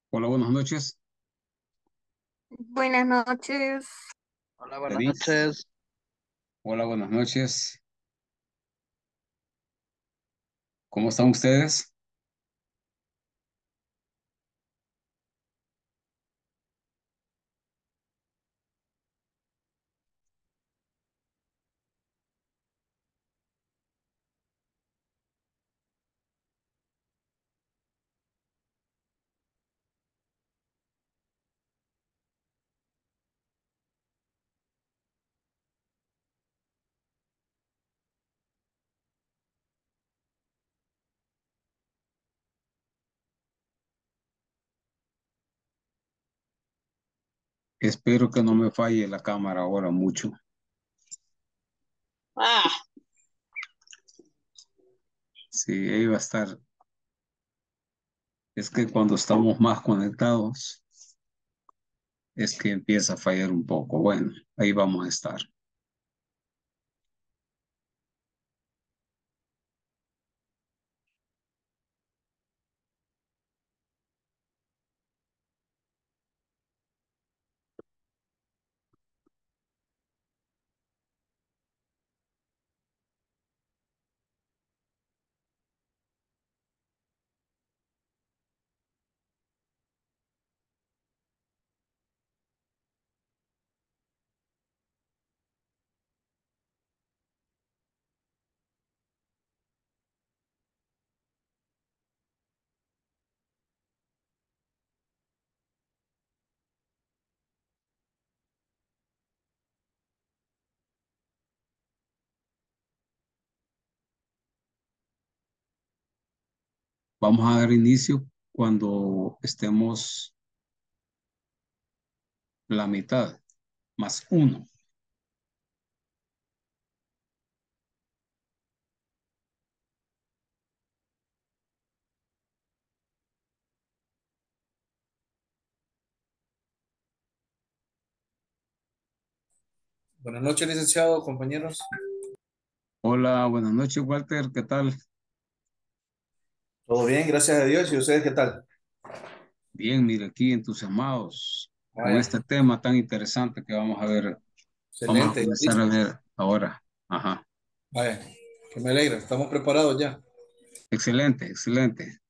Hola, buenas noches, Buenas noches. Hola, buenas David. noches. Hola, buenas noches. ¿Cómo están ustedes? Espero que no me falle la cámara ahora mucho. Ah, Sí, ahí va a estar. Es que cuando estamos más conectados, es que empieza a fallar un poco. Bueno, ahí vamos a estar. Vamos a dar inicio cuando estemos la mitad, más uno. Buenas noches, licenciado, compañeros. Hola, buenas noches, Walter. ¿Qué tal? Todo bien, gracias a Dios. ¿Y ustedes qué tal? Bien, mire, aquí entusiasmados con Vaya, este tema tan interesante que vamos a ver. Vamos a excelente, comenzar a listos. ver ahora. Ajá. Vaya, que me alegra, estamos preparados ya. Excelente, excelente.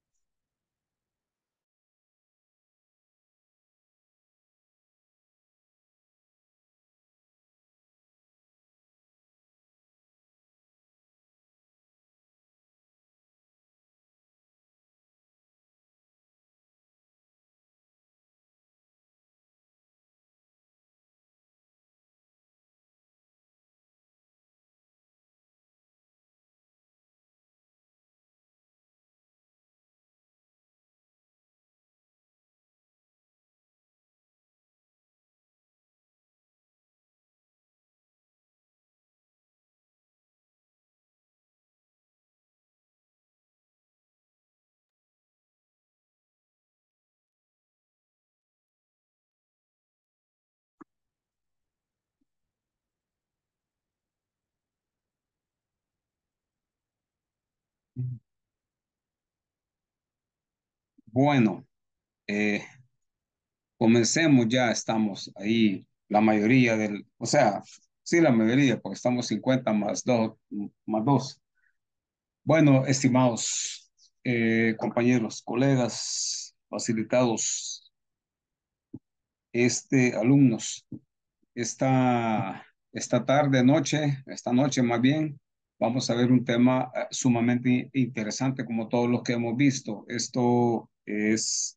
Bueno, eh, comencemos ya, estamos ahí, la mayoría o sea, sí, la mayoría, porque estamos 50 más 2 más 2. Bueno, estimados compañeros, colegas, facilitados, alumnos, esta tarde, noche, esta noche más bien, vamos a ver un tema sumamente interesante como todos los que hemos visto. Esto es,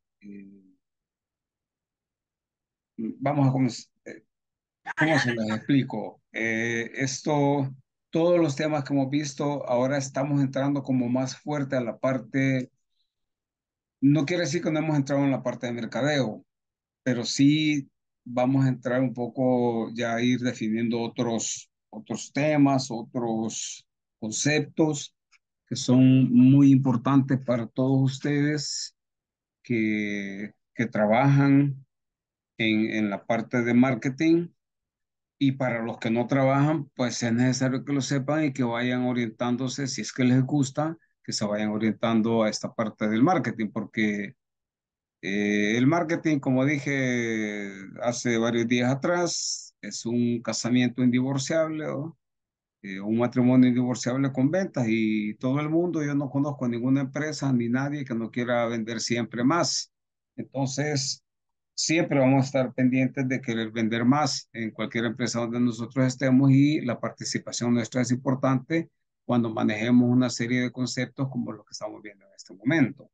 vamos a comenzar. ¿Cómo se les explico? Todos los temas que hemos visto, ahora estamos entrando como más fuerte a la parte, no quiere decir que no hemos entrado en la parte de mercadeo, pero sí vamos a entrar un poco ya a ir definiendo otros temas, otros conceptos que son muy importantes para todos ustedes que trabajan en la parte de marketing. Y para los que no trabajan, pues es necesario que lo sepan y que vayan orientándose, si es que les gusta, que se vayan orientando a esta parte del marketing, porque El marketing, como dije hace varios días atrás, es un casamiento indivorciable, ¿no? Un matrimonio indivorciable con ventas y todo el mundo, yo no conozco ninguna empresa ni nadie que no quiera vender siempre más. Entonces, siempre vamos a estar pendientes de querer vender más en cualquier empresa donde nosotros estemos y la participación nuestra es importante cuando manejemos una serie de conceptos como los que estamos viendo en este momento.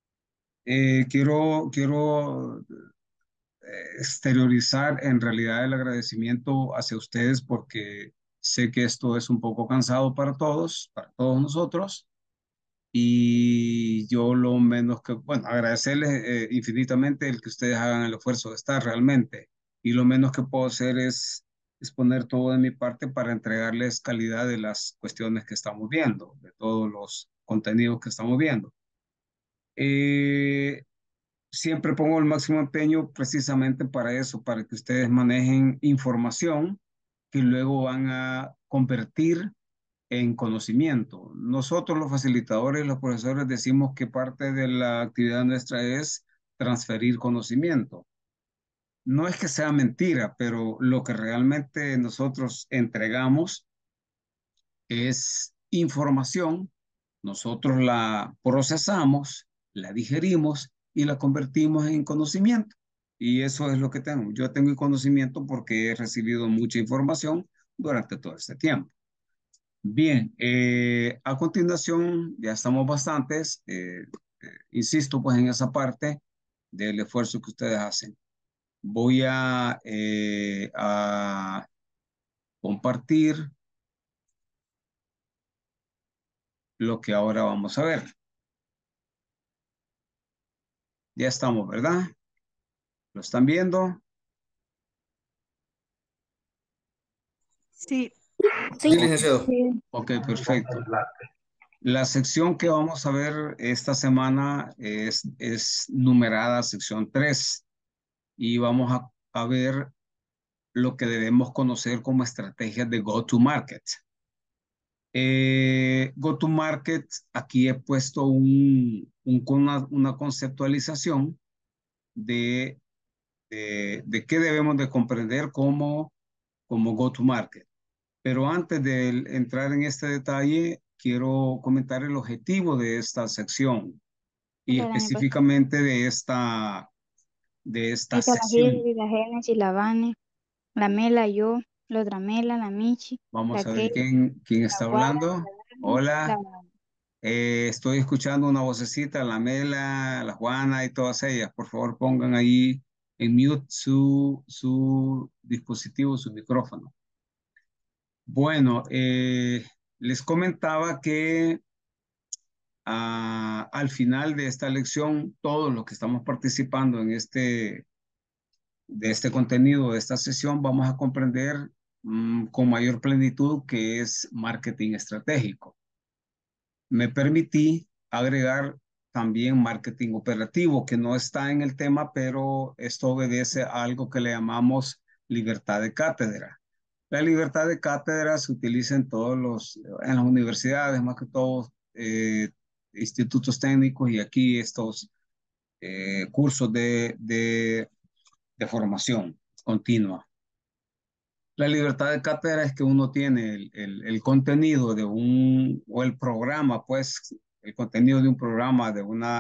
Quiero exteriorizar en realidad el agradecimiento hacia ustedes porque sé que esto es un poco cansado para todos nosotros, y yo lo menos que, bueno, agradecerles infinitamente el que ustedes hagan el esfuerzo de estar realmente, y lo menos que puedo hacer es poner todo de mi parte para entregarles calidad de las cuestiones que estamos viendo, de todos los contenidos que estamos viendo. Eh, Siempre pongo el máximo empeño precisamente para eso, para que ustedes manejen información que luego van a convertir en conocimiento. Nosotros los facilitadores, los profesores, decimos que parte de la actividad nuestra es transferir conocimiento. No es que sea mentira, pero lo que realmente nosotros entregamos es información, nosotros la procesamos, la digerimos y la convertimos en conocimiento. Y eso es lo que tengo. Yo tengo el conocimiento porque he recibido mucha información durante todo este tiempo. Bien, a continuación, ya estamos bastantes, insisto pues en esa parte del esfuerzo que ustedes hacen. Voy a compartir lo que ahora vamos a ver. Ya estamos, ¿verdad? ¿Lo están viendo? Sí, Sí, sí, Ok, licenciado. sí. ok, perfecto. La sección que vamos a ver esta semana es numerada sección 3 y vamos a ver lo que debemos conocer como estrategias de go-to-market. Go-to-market, aquí he puesto una conceptualización de, de qué debemos de comprender como go-to-market. Pero antes de entrar en este detalle, quiero comentar el objetivo de esta sección y El año pasado. específicamente de esta Esta la sesión. Hilary, la Génesis, la Vane, la Mela, yo, la otra Mela, la Michi, la Vamos a ver Kay, quién la está Guara, hablando. la Dani, la Hola, estoy escuchando una vocecita, la Mela, la Juana y todas ellas. Por favor, pongan ahí en mute su dispositivo, su micrófono. Bueno, les comentaba que al final de esta lección, todos los que estamos participando en de este contenido, de esta sesión, vamos a comprender con mayor plenitud qué es marketing estratégico. Me permití agregar también marketing operativo, que no está en el tema, pero esto obedece a algo que le llamamos libertad de cátedra. La libertad de cátedra se utiliza en las universidades, más que todo, institutos técnicos y aquí estos cursos de formación continua. La libertad de cátedra es que uno tiene el contenido o el programa, pues, el contenido de un programa,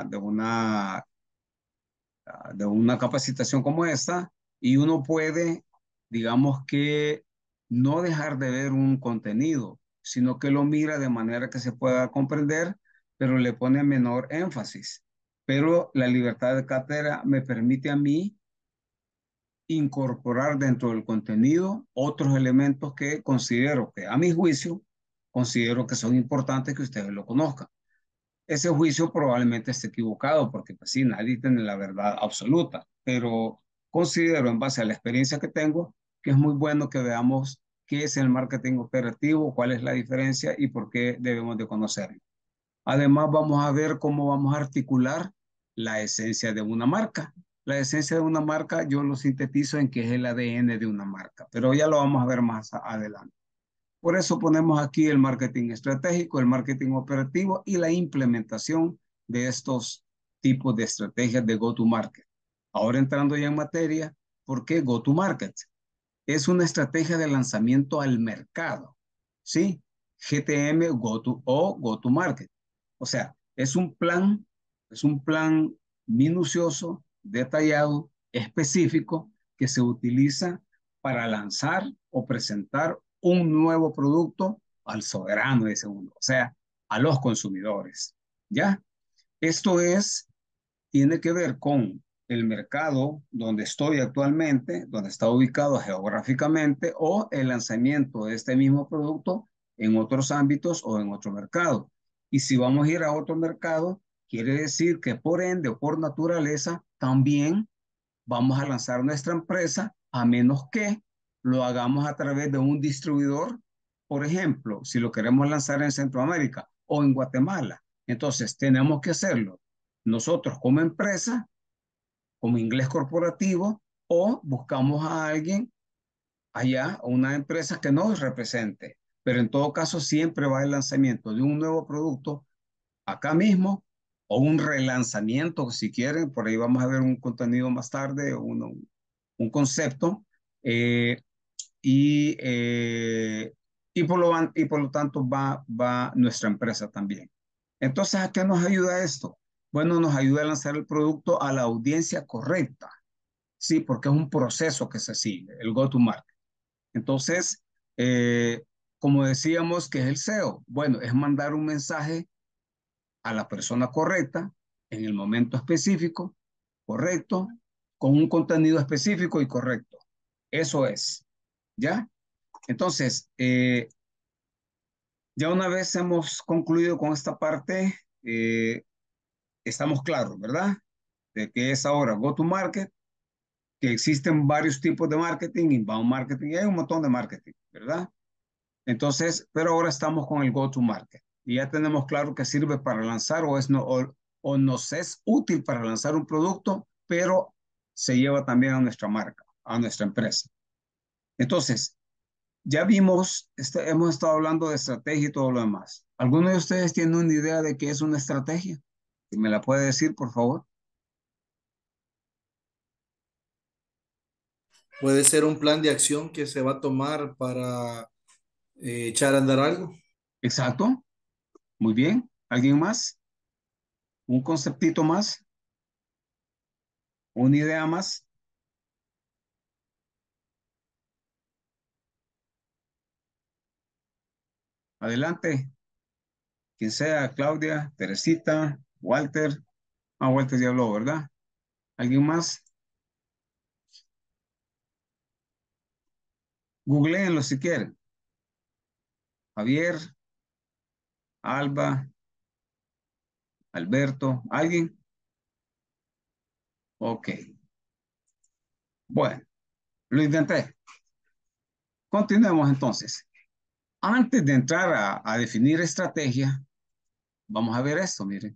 de una capacitación como esta, y uno puede, digamos que, no dejar de ver un contenido, sino que lo mira de manera que se pueda comprender, pero le pone menor énfasis. Pero la libertad de cátedra me permite a mí incorporar dentro del contenido otros elementos que considero que, a mi juicio, considero que son importantes que ustedes lo conozcan. Ese juicio probablemente esté equivocado porque, pues sí, nadie tiene la verdad absoluta, pero considero en base a la experiencia que tengo que es muy bueno que veamos qué es el marketing operativo, cuál es la diferencia y por qué debemos de conocerlo. Además, vamos a ver cómo vamos a articular la esencia de una marca. La esencia de una marca yo lo sintetizo en que es el ADN de una marca, pero ya lo vamos a ver más adelante. Por eso ponemos aquí el marketing estratégico, el marketing operativo y la implementación de estos tipos de estrategias de go-to-market. Ahora entrando ya en materia, ¿por qué go-to-market? Es una estrategia de lanzamiento al mercado, ¿sí? GTM o go-to-market. O sea, es un plan minucioso, detallado, específico, que se utiliza para lanzar o presentar un nuevo producto al soberano de ese mundo, o sea, a los consumidores, ¿ya? Esto tiene que ver con el mercado donde estoy actualmente, donde está ubicado geográficamente, o el lanzamiento de este mismo producto en otros ámbitos o en otro mercado. Y si vamos a ir a otro mercado, quiere decir que por ende o por naturaleza también vamos a lanzar nuestra empresa a menos que lo hagamos a través de un distribuidor. Por ejemplo, si lo queremos lanzar en Centroamérica o en Guatemala, entonces tenemos que hacerlo nosotros como empresa, como inglés corporativo, o buscamos a alguien allá, una empresa que nos represente. Pero en todo caso, siempre va el lanzamiento de un nuevo producto acá mismo o un relanzamiento, si quieren. Por ahí vamos a ver un contenido más tarde, un concepto. eh, y, eh, y por lo tanto va nuestra empresa también. Entonces, ¿a qué nos ayuda esto? Bueno, nos ayuda a lanzar el producto a la audiencia correcta, sí, porque es un proceso que se sigue, el go-to-market. Entonces, como decíamos, ¿qué es el SEO? Bueno, es mandar un mensaje a la persona correcta, en el momento específico, correcto, con un contenido específico y correcto. Eso es, ¿ya? Entonces, ya una vez hemos concluido con esta parte, estamos claros, ¿verdad? De que es ahora go-to-market, que existen varios tipos de marketing, inbound marketing, y hay un montón de marketing, ¿verdad? Entonces, pero ahora estamos con el go-to-market. Y ya tenemos claro que sirve para lanzar o nos es útil para lanzar un producto, pero se lleva también a nuestra marca, a nuestra empresa. Entonces, ya vimos, hemos estado hablando de estrategia y todo lo demás. ¿Alguno de ustedes tiene una idea de qué es una estrategia? ¿Me la puede decir, por favor? Puede ser un plan de acción que se va a tomar para echar a andar algo. Exacto, muy bien. ¿Alguien más? ¿Un conceptito más? ¿Una idea más? Adelante. Quien sea, Claudia, Teresita, Walter. Ah, Walter ya habló, ¿verdad? ¿Alguien más? Googleenlo si quieren. Javier, Alba, Alberto, ¿alguien? Ok. Bueno, lo intenté. Continuemos entonces. Antes de entrar a definir estrategia, vamos a ver esto, miren.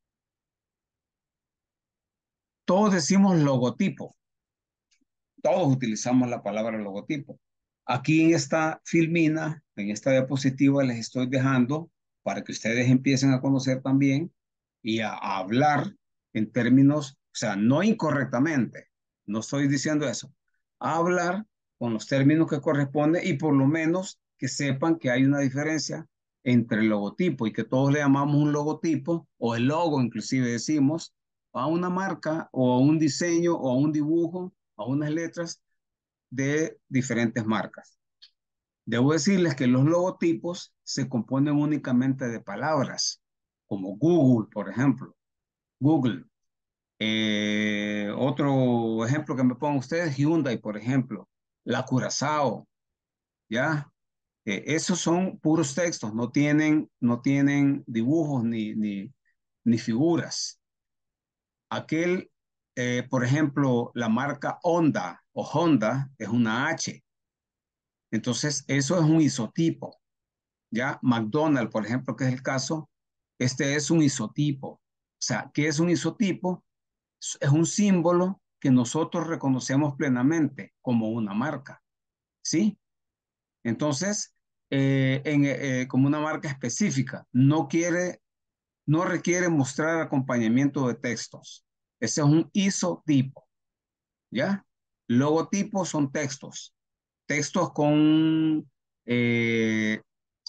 Todos decimos logotipo. Todos utilizamos la palabra logotipo. Aquí en esta filmina, en esta diapositiva, les estoy dejando para que ustedes empiecen a conocer también y a hablar en términos, o sea, no incorrectamente, no estoy diciendo eso, a hablar con los términos que corresponden y por lo menos que sepan que hay una diferencia entre el logotipo y que todos le llamamos un logotipo o el logo, inclusive decimos, a una marca o a un diseño o a un dibujo, a unas letras de diferentes marcas. Debo decirles que los logotipos se componen únicamente de palabras, como Google, por ejemplo. Google. Otro ejemplo que me pongan ustedes, Hyundai, por ejemplo. La Curazao, ¿ya? Esos son puros textos, no tienen dibujos ni figuras. Aquel, por ejemplo, la marca Honda o Honda es una H. Entonces, eso es un isotipo, ¿ya? McDonald's, por ejemplo, que es el caso, este es un isotipo. O sea, ¿qué es un isotipo? Es un símbolo que nosotros reconocemos plenamente como una marca, ¿sí? Entonces, como una marca específica, no quiere No requiere mostrar acompañamiento de textos. Ese es un isotipo, ¿ya? Logotipos son textos. Textos con eh,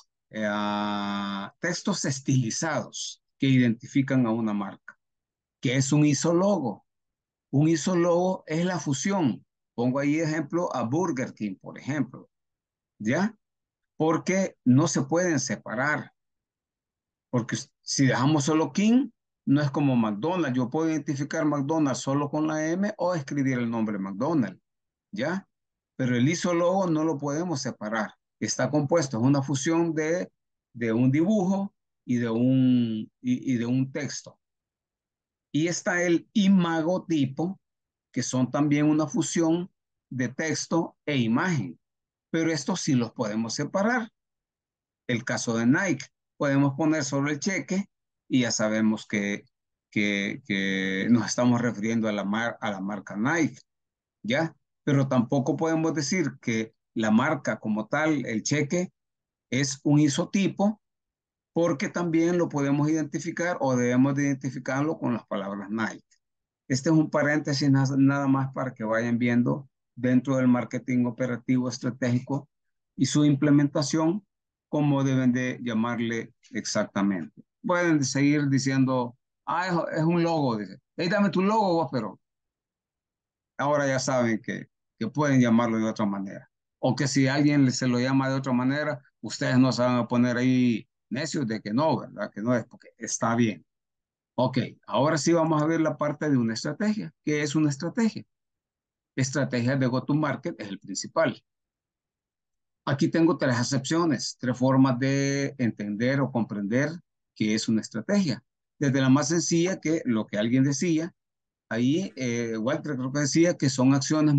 textos estilizados que identifican a una marca. ¿Qué es un isólogo? Un isólogo es la fusión. Pongo ahí ejemplo a Burger King, por ejemplo, ¿ya? Porque no se pueden separar. Porque si dejamos solo King, no es como McDonald's. Yo puedo identificar McDonald's solo con la M o escribir el nombre McDonald's, ¿ya? Pero el isólogo no lo podemos separar. Está compuesto, es una fusión de un dibujo y de un texto. Y está el imagotipo, que son también una fusión de texto e imagen. Pero estos sí los podemos separar. El caso de Nike, podemos poner solo el cheque y ya sabemos que nos estamos refiriendo a la marca Nike, ¿ya? Pero tampoco podemos decir que la marca como tal, el cheque, es un isotipo porque también lo podemos identificar o debemos de identificarlo con las palabras Nike. Este es un paréntesis nada más para que vayan viendo dentro del marketing operativo estratégico y su implementación, cómo deben de llamarle exactamente. Pueden seguir diciendo, es un logo, dice, hey, dame tu logo vos, pero ahora ya saben que pueden llamarlo de otra manera. O que si alguien se lo llama de otra manera, ustedes no se van a poner ahí necios de que no, ¿verdad? Que no es, porque está bien. Ok, ahora sí vamos a ver la parte de una estrategia. ¿Qué es una estrategia? Estrategia de go-to-market es el principal. Aquí tengo tres acepciones, tres formas de entender o comprender qué es una estrategia. Desde la más sencilla, que lo que alguien decía, ahí Walter creo que decía que son acciones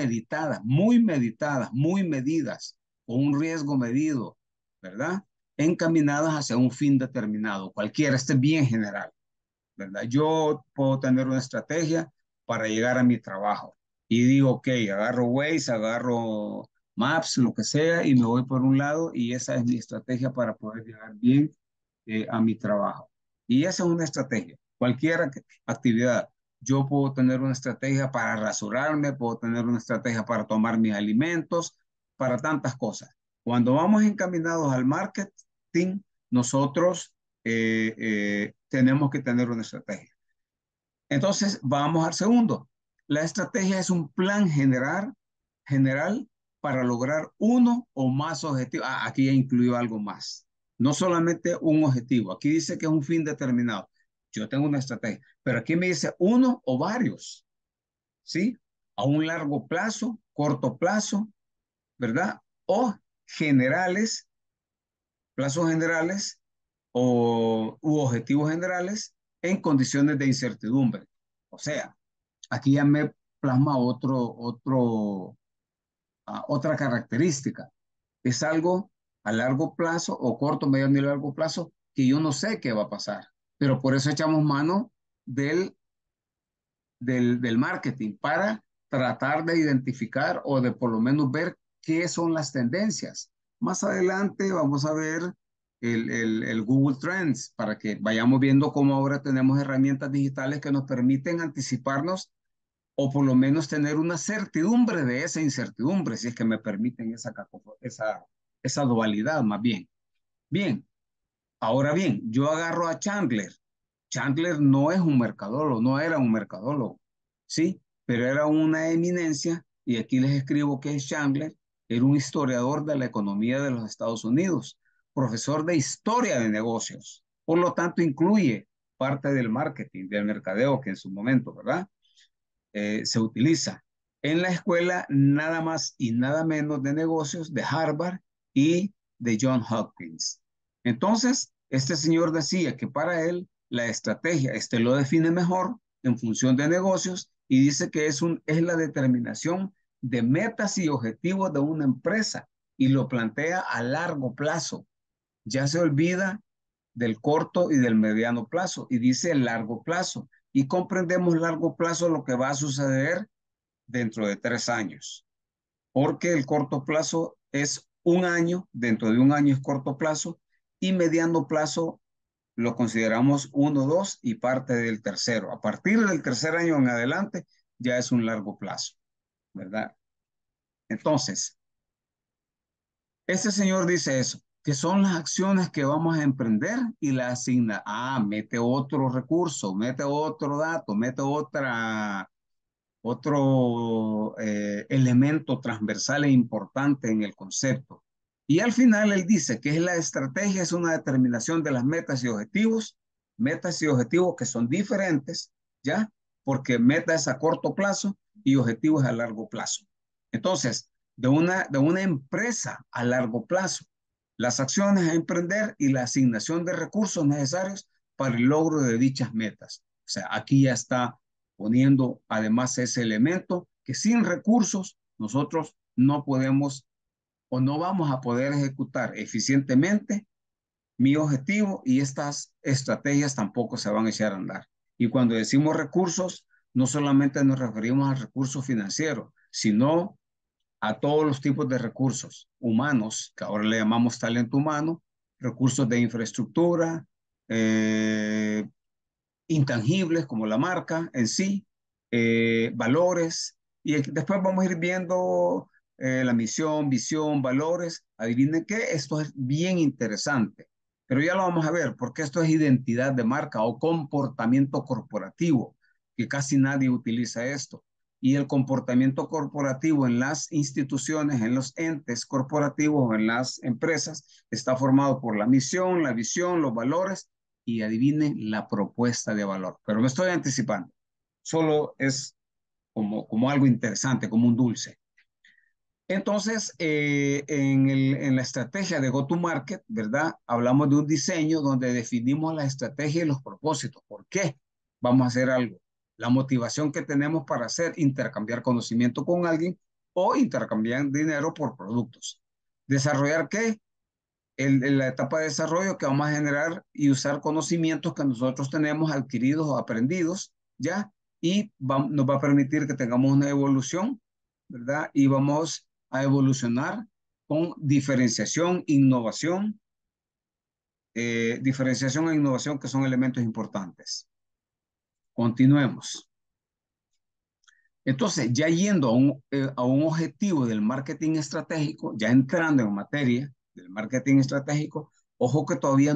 muy medidas, con un riesgo medido, ¿verdad? Encaminadas hacia un fin determinado, cualquiera, este es bien general. ¿Verdad? Yo puedo tener una estrategia para llegar a mi trabajo y digo, ok, agarro Waze, agarro Maps, lo que sea, y me voy por un lado y esa es mi estrategia para poder llegar bien a mi trabajo. Y esa es una estrategia, cualquier actividad. Yo puedo tener una estrategia para rasurarme, puedo tener una estrategia para tomar mis alimentos, para tantas cosas. Cuando vamos encaminados al marketing, nosotros tenemos que tener una estrategia. Entonces, vamos al segundo. La estrategia es un plan general para lograr uno o más objetivos. Aquí ya incluyó algo más. No solamente un objetivo. Aquí dice que es un fin determinado. Yo tengo una estrategia, pero aquí me dice uno o varios, ¿sí? A un largo plazo, corto plazo, ¿verdad? O generales, plazos generales u objetivos generales en condiciones de incertidumbre. O sea, aquí ya me plasma otra característica. Es algo a largo plazo o corto, mediano y largo plazo que yo no sé qué va a pasar. Pero por eso echamos mano del, del marketing para tratar de identificar o de por lo menos ver qué son las tendencias. Más adelante vamos a ver el Google Trends para que vayamos viendo cómo ahora tenemos herramientas digitales que nos permiten anticiparnos o por lo menos tener una certidumbre de esa incertidumbre, si es que me permiten esa dualidad más bien. Bien, ahora bien, yo agarro a Chandler. Chandler no es un mercadólogo, no era un mercadólogo, ¿sí? Pero era una eminencia, y aquí les escribo que es Chandler, era un historiador de la economía de los Estados Unidos, profesor de historia de negocios, por lo tanto incluye parte del marketing, del mercadeo que en su momento, ¿verdad? Se utiliza en la escuela nada más y nada menos de negocios de Harvard y de John Hopkins. Entonces, este señor decía que para él la estrategia, lo define mejor en función de negocios y dice que es la determinación de metas y objetivos de una empresa y lo plantea a largo plazo. Ya se olvida del corto y del mediano plazo y dice el largo plazo. Y comprendemos largo plazo lo que va a suceder dentro de 3 años, porque el corto plazo es un año, dentro de un año es corto plazo, y mediano plazo lo consideramos uno, dos y parte del tercero. A partir del tercer año en adelante ya es un largo plazo, ¿verdad? Entonces, este señor dice eso, que son las acciones que vamos a emprender y la asigna. Ah, mete otro recurso, mete otro dato, mete otro elemento transversal e importante en el concepto. Y al final él dice que la estrategia es una determinación de las metas y objetivos que son diferentes, ¿ya? Porque meta es a corto plazo y objetivo es a largo plazo. Entonces, de una empresa a largo plazo, las acciones a emprender y la asignación de recursos necesarios para el logro de dichas metas. O sea, aquí ya está poniendo además ese elemento que sin recursos nosotros no podemos o no vamos a poder ejecutar eficientemente mi objetivo y estas estrategias tampoco se van a echar a andar. Y cuando decimos recursos, no solamente nos referimos al recurso financiero, sino a todos los tipos de recursos humanos, que ahora le llamamos talento humano, recursos de infraestructura, eh, intangibles como la marca en sí, valores, y después vamos a ir viendo la misión, visión, valores. Adivinen qué, esto es bien interesante, pero ya lo vamos a ver, porque esto es identidad de marca o comportamiento corporativo, que casi nadie utiliza esto. Y el comportamiento corporativo en las instituciones, en los entes corporativos, en las empresas, está formado por la misión, la visión, los valores y adivinen la propuesta de valor. Pero me estoy anticipando. Solo es como algo interesante, como un dulce. Entonces, en la estrategia de go-to-market, ¿verdad? Hablamos de un diseño donde definimos la estrategia y los propósitos. ¿Por qué vamos a hacer algo? La motivación que tenemos para hacer, intercambiar conocimiento con alguien o intercambiar dinero por productos. ¿Desarrollar qué? En la etapa de desarrollo que vamos a generar y usar conocimientos que nosotros tenemos adquiridos o aprendidos, ¿ya? Y nos va a permitir que tengamos una evolución, ¿verdad? Y vamos a evolucionar con diferenciación e innovación que son elementos importantes. Continuemos. Entonces, ya yendo a un objetivo del marketing estratégico, ya entrando en materia del marketing estratégico, ojo que todavía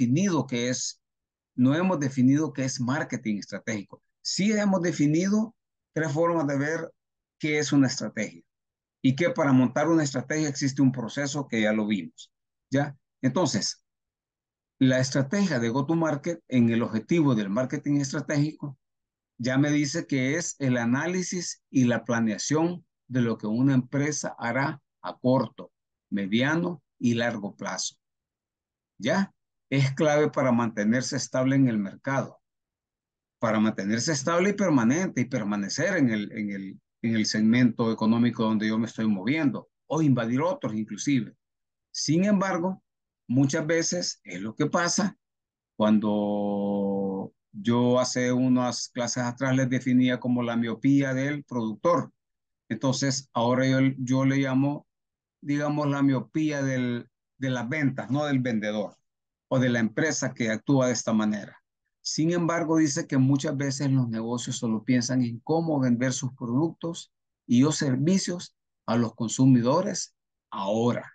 no hemos definido qué es marketing estratégico. Sí hemos definido tres formas de ver qué es una estrategia y que para montar una estrategia existe un proceso que ya lo vimos, ¿ya? Entonces, la estrategia de go-to-market en el objetivo del marketing estratégico ya me dice que es el análisis y la planeación de lo que una empresa hará a corto, mediano y largo plazo. ¿Ya? Es clave para mantenerse estable en el mercado, para mantenerse estable y permanente y permanecer en el segmento económico donde yo me estoy moviendo o invadir otros inclusive. Sin embargo, muchas veces es lo que pasa cuando yo hace unas clases atrás les definía como la miopía del productor. Entonces, ahora yo le llamo, digamos, la miopía de las ventas, no del vendedor o de la empresa que actúa de esta manera. Sin embargo, dice que muchas veces los negocios solo piensan en cómo vender sus productos y o servicios a los consumidores ahora,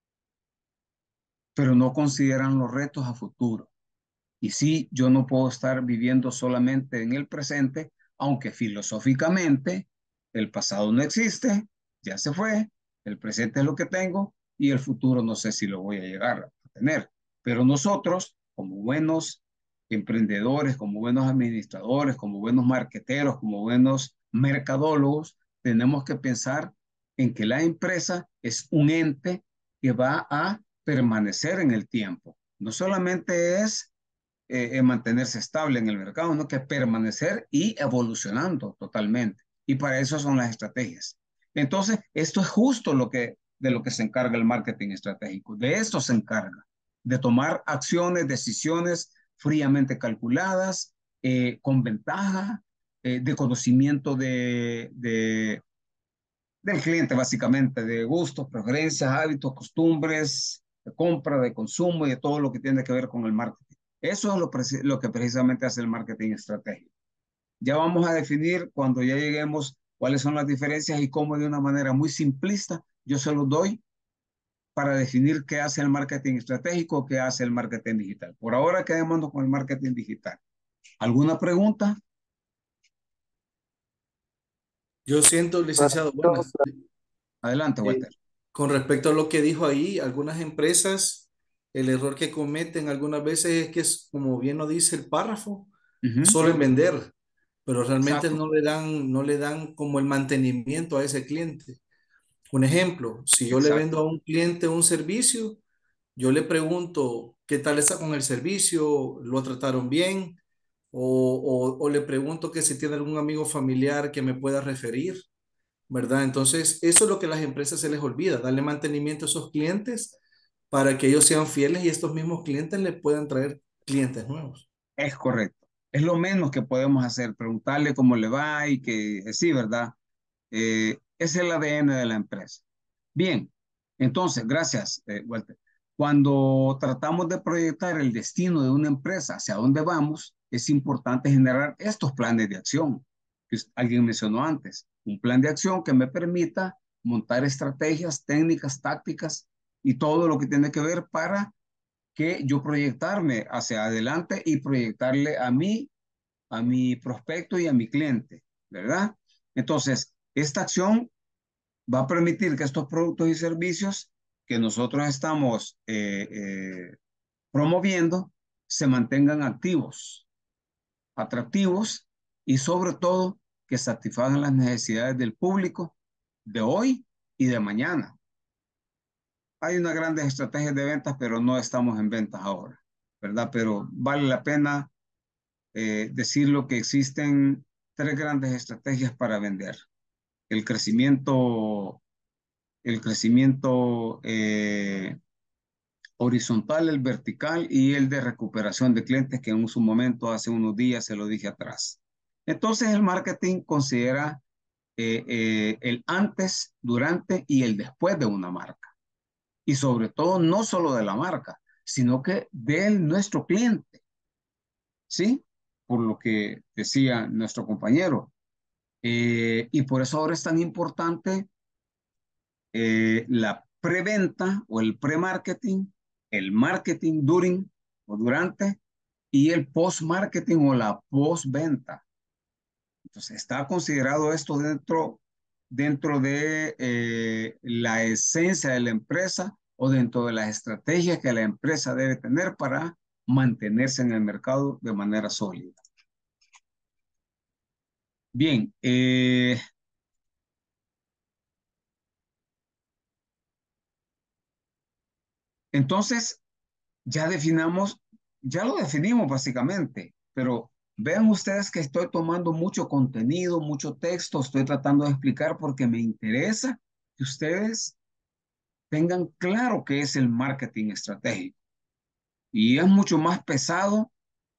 pero no consideran los retos a futuro. Y sí, yo no puedo estar viviendo solamente en el presente, aunque filosóficamente el pasado no existe, ya se fue, el presente es lo que tengo y el futuro no sé si lo voy a llegar a tener. Pero nosotros, como buenos emprendedores, como buenos administradores, como buenos marqueteros, como buenos mercadólogos, tenemos que pensar en que la empresa es un ente que va a permanecer en el tiempo. No solamente es mantenerse estable en el mercado, ¿no? Que permanecer y evolucionando totalmente. Y para eso son las estrategias. Entonces, esto es justo de lo que se encarga el marketing estratégico. De esto se encarga, de tomar acciones, decisiones fríamente calculadas, con ventaja, de conocimiento del cliente, básicamente, de gustos, preferencias, hábitos, costumbres, de compra, de consumo y de todo lo que tiene que ver con el marketing. Eso es lo que precisamente hace el marketing estratégico. Ya vamos a definir cuando ya lleguemos cuáles son las diferencias y cómo de una manera muy simplista yo se los doy para definir qué hace el marketing estratégico, qué hace el marketing digital. Por ahora quedémonos con el marketing digital. ¿Alguna pregunta? Yo siento, licenciado, buenas. Adelante, Eh, Walter. con respecto a lo que dijo ahí, algunas empresas, el error que cometen algunas veces es que, como bien lo dice el párrafo, Ujú. solo en vender, pero realmente Exacto, no le dan como el mantenimiento a ese cliente. Un ejemplo, si yo le vendo exacto. a un cliente un servicio, yo le pregunto qué tal está con el servicio, lo trataron bien, o le pregunto que si tiene algún amigo familiar que me pueda referir, ¿verdad? Entonces, eso es lo que a las empresas se les olvida, darle mantenimiento a esos clientes para que ellos sean fieles y estos mismos clientes le puedan traer clientes nuevos. Es correcto. Es lo menos que podemos hacer, preguntarle cómo le va y que sí, ¿verdad? Es el ADN de la empresa. Bien, entonces, gracias, Walter. Cuando tratamos de proyectar el destino de una empresa, hacia dónde vamos, es importante generar estos planes de acción que alguien mencionó antes. Un plan de acción que me permita montar estrategias, técnicas, tácticas y todo lo que tiene que ver para que yo proyectarme hacia adelante y proyectarle a mi prospecto y a mi cliente, ¿verdad? Entonces, esta acción va a permitir que estos productos y servicios que nosotros estamos promoviendo se mantengan activos, atractivos y sobre todo que satisfagan las necesidades del público de hoy y de mañana. Hay unas grandes estrategias de ventas, pero no estamos en ventas ahora, ¿verdad? Pero vale la pena decirlo que existen tres grandes estrategias para vender. El crecimiento, el crecimiento horizontal, el vertical y el de recuperación de clientes que en su momento, hace unos días, se lo dije atrás. Entonces el marketing considera el antes, durante y el después de una marca. Y sobre todo, no solo de la marca, sino que de nuestro cliente, ¿sí? Por lo que decía nuestro compañero. Y por eso ahora es tan importante la preventa o el pre-marketing, el marketing during o durante y el post-marketing o la post-venta. Entonces, está considerado esto dentro de la esencia de la empresa o dentro de las estrategias que la empresa debe tener para mantenerse en el mercado de manera sólida. Bien, entonces ya definamos, ya lo definimos básicamente, pero vean ustedes que estoy tomando mucho contenido, mucho texto, estoy tratando de explicar porque me interesa que ustedes tengan claro qué es el marketing estratégico. Y es mucho más pesado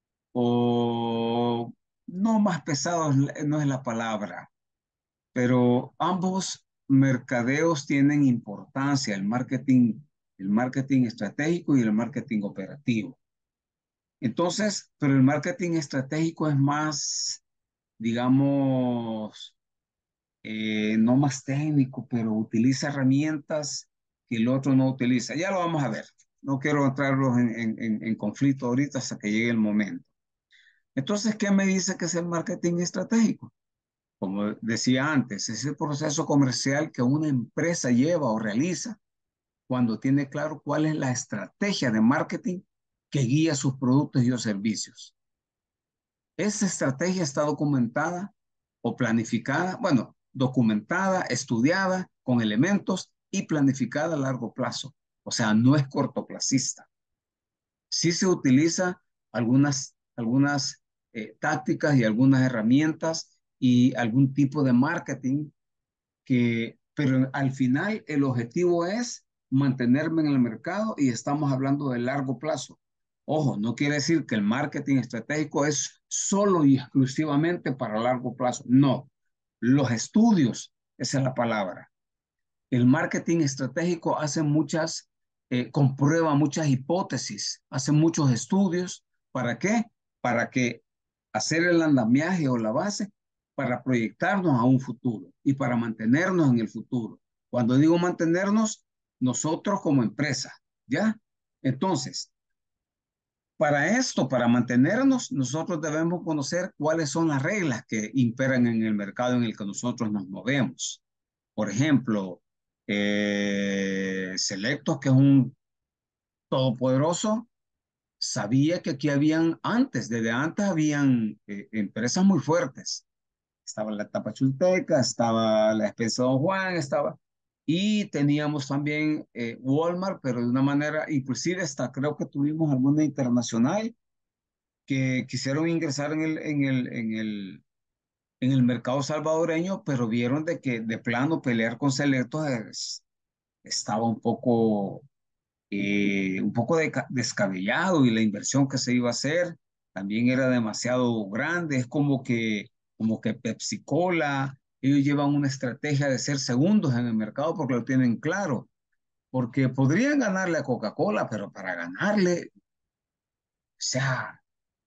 o no más pesado, no es la palabra, pero ambos mercadeos tienen importancia, el marketing estratégico y el marketing operativo. Entonces, pero el marketing estratégico es más, digamos, no más técnico, pero utiliza herramientas que el otro no utiliza. Ya lo vamos a ver. No quiero entrarlos en conflicto ahorita hasta que llegue el momento. Entonces, ¿qué me dice que es el marketing estratégico? Como decía antes, es el proceso comercial que una empresa lleva o realiza cuando tiene claro cuál es la estrategia de marketing que guía sus productos y sus servicios. Esa estrategia está documentada o planificada, bueno, documentada, estudiada con elementos y planificada a largo plazo. O sea, no es cortoplacista. Sí se utiliza algunas tácticas y algunas herramientas y algún tipo de marketing pero al final el objetivo es mantenerme en el mercado y estamos hablando de largo plazo. Ojo, no quiere decir que el marketing estratégico es solo y exclusivamente para largo plazo. No, los estudios, esa es la palabra. El marketing estratégico comprueba muchas hipótesis, hace muchos estudios ¿Para qué? Para que hacer el andamiaje o la base para proyectarnos a un futuro y para mantenernos en el futuro. Cuando digo mantenernos, nosotros como empresa, ¿ya? Entonces, para esto, para mantenernos, nosotros debemos conocer cuáles son las reglas que imperan en el mercado en el que nosotros nos movemos. Por ejemplo, Selectos, que es un todopoderoso, sabía que aquí habían antes, desde antes habían empresas muy fuertes. Estaba la Tapachulteca, estaba la Despensa Don Juan, estaba... Y teníamos también Walmart, pero de una manera, inclusive hasta creo que tuvimos alguna internacional que quisieron ingresar en el mercado salvadoreño, pero vieron de que de plano pelear con Selectos estaba un poco descabellado y la inversión que se iba a hacer también era demasiado grande. Es como que Pepsi Cola, ellos llevan una estrategia de ser segundos en el mercado porque lo tienen claro, porque podrían ganarle a Coca-Cola, pero para ganarle, o sea,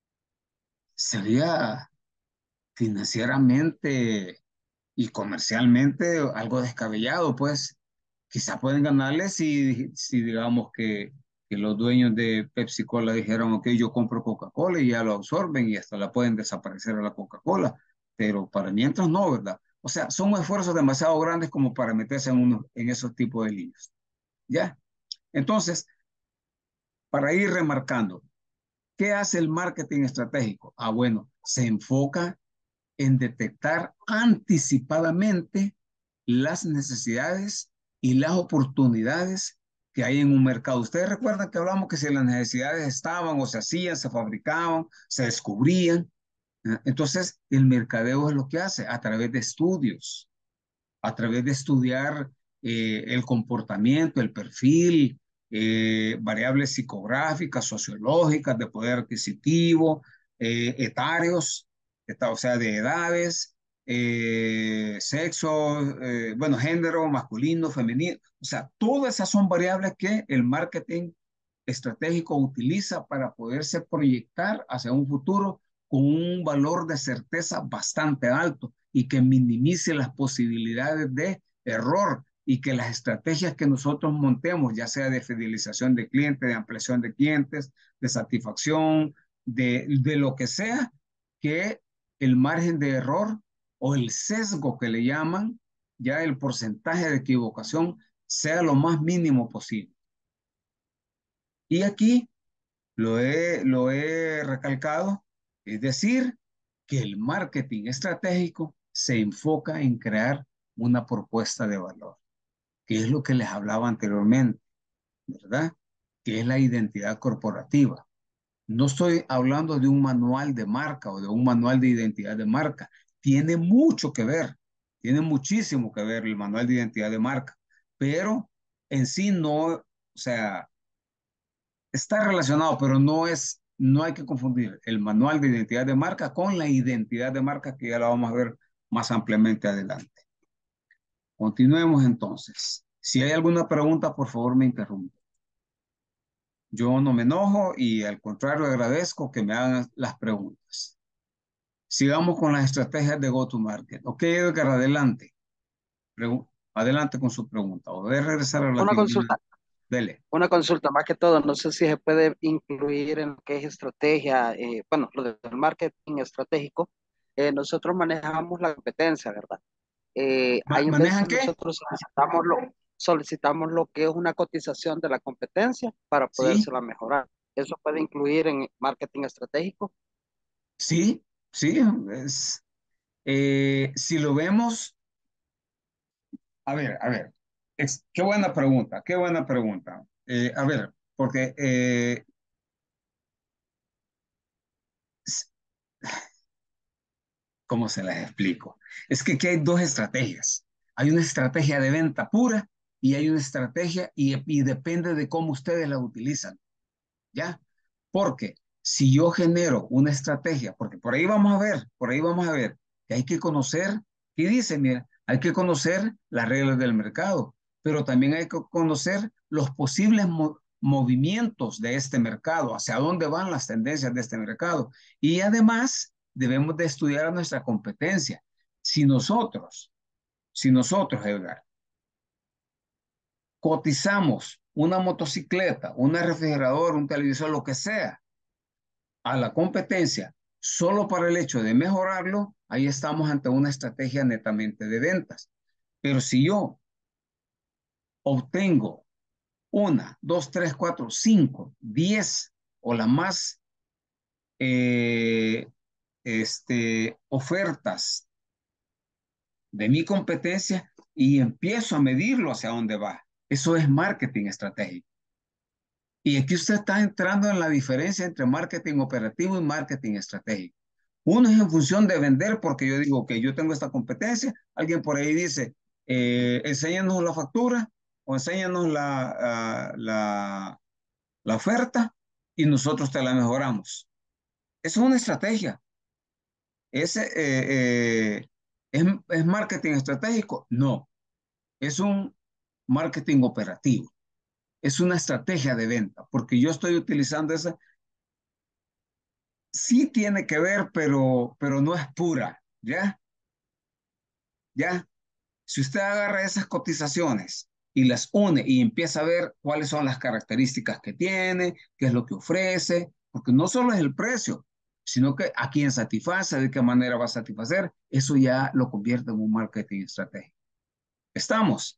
sería financieramente y comercialmente algo descabellado, pues quizá pueden ganarle si digamos que los dueños de Pepsi Cola dijeron, ok, yo compro Coca-Cola y ya lo absorben y hasta la pueden desaparecer a la Coca-Cola, pero para mientras no, ¿verdad? O sea, son esfuerzos demasiado grandes como para meterse en esos tipos de líneas, ¿ya? Entonces, para ir remarcando, ¿qué hace el marketing estratégico? Ah, bueno, se enfoca en detectar anticipadamente las necesidades y las oportunidades que hay en un mercado. Ustedes recuerdan que hablamos que si las necesidades estaban o se hacían, se fabricaban, se descubrían. Entonces, el mercadeo es lo que hace a través de estudios, a través de estudiar el comportamiento, el perfil, variables psicográficas, sociológicas, de poder adquisitivo, etarios, o sea, de edades, sexo, bueno, género, masculino, femenino. O sea, todas esas son variables que el marketing estratégico utiliza para poderse proyectar hacia un futuro con un valor de certeza bastante alto y que minimice las posibilidades de error y que las estrategias que nosotros montemos, ya sea de fidelización de clientes, de ampliación de clientes, de satisfacción, de lo que sea, que el margen de error o el sesgo que le llaman, ya el porcentaje de equivocación sea lo más mínimo posible. Y aquí lo he recalcado, es decir, que el marketing estratégico se enfoca en crear una propuesta de valor, que es lo que les hablaba anteriormente, ¿verdad? Que es la identidad corporativa. No estoy hablando de un manual de marca o de un manual de identidad de marca. Tiene mucho que ver, tiene muchísimo que ver el manual de identidad de marca, pero en sí no, o sea, está relacionado, pero no hay que confundir el manual de identidad de marca con la identidad de marca que ya la vamos a ver más ampliamente adelante. Continuemos entonces. Si hay alguna pregunta, por favor me interrumpa. Yo no me enojo y al contrario agradezco que me hagan las preguntas. Sigamos con las estrategias de go-to-market. Ok, Edgar, adelante. Adelante con su pregunta. O de regresar a la Una actividad. consulta, Dele. una consulta más que todo, no sé si se puede incluir en lo que es estrategia, bueno, lo del marketing estratégico. Nosotros manejamos la competencia, ¿verdad? Hay en ¿Manejan veces qué? nosotros solicitamos lo que es una cotización de la competencia para Sí, podérsela mejorar. Eso puede incluir en marketing estratégico. sí, sí. Si lo vemos, a ver, qué buena pregunta, qué buena pregunta. A ver, porque, s- ¿cómo se las explico? Es que aquí hay dos estrategias. Hay una estrategia de venta pura y hay una estrategia y depende de cómo ustedes la utilizan, ¿ya? Porque si yo genero una estrategia, porque por ahí vamos a ver, por ahí vamos a ver que hay que conocer, ¿qué dice? Mira, hay que conocer las reglas del mercado, pero también hay que conocer los posibles movimientos de este mercado, hacia dónde van las tendencias de este mercado. Y además debemos de estudiar nuestra competencia. Si nosotros, Edgar, cotizamos una motocicleta, un refrigerador, un televisor, lo que sea, a la competencia, solo para el hecho de mejorarlo, ahí estamos ante una estrategia netamente de ventas. Pero si yo obtengo una, dos, tres, cuatro, cinco, 10 o las más ofertas de mi competencia y empiezo a medirlo hacia dónde va. Eso es marketing estratégico. Y aquí usted está entrando en la diferencia entre marketing operativo y marketing estratégico. Uno es en función de vender, porque yo digo que yo tengo esta competencia. Alguien por ahí dice, enséñanos la factura o enséñanos la oferta y nosotros te la mejoramos. Eso es una estrategia. Ese, ¿es marketing estratégico? No, es un marketing operativo. Es una estrategia de venta, porque yo estoy utilizando esa. Sí tiene que ver, pero no es pura, ¿ya? ¿Ya? Si usted agarra esas cotizaciones y las une y empieza a ver cuáles son las características que tiene, qué es lo que ofrece, porque no solo es el precio, sino que a quién satisface, de qué manera va a satisfacer, eso ya lo convierte en un marketing estratégico. ¿Estamos?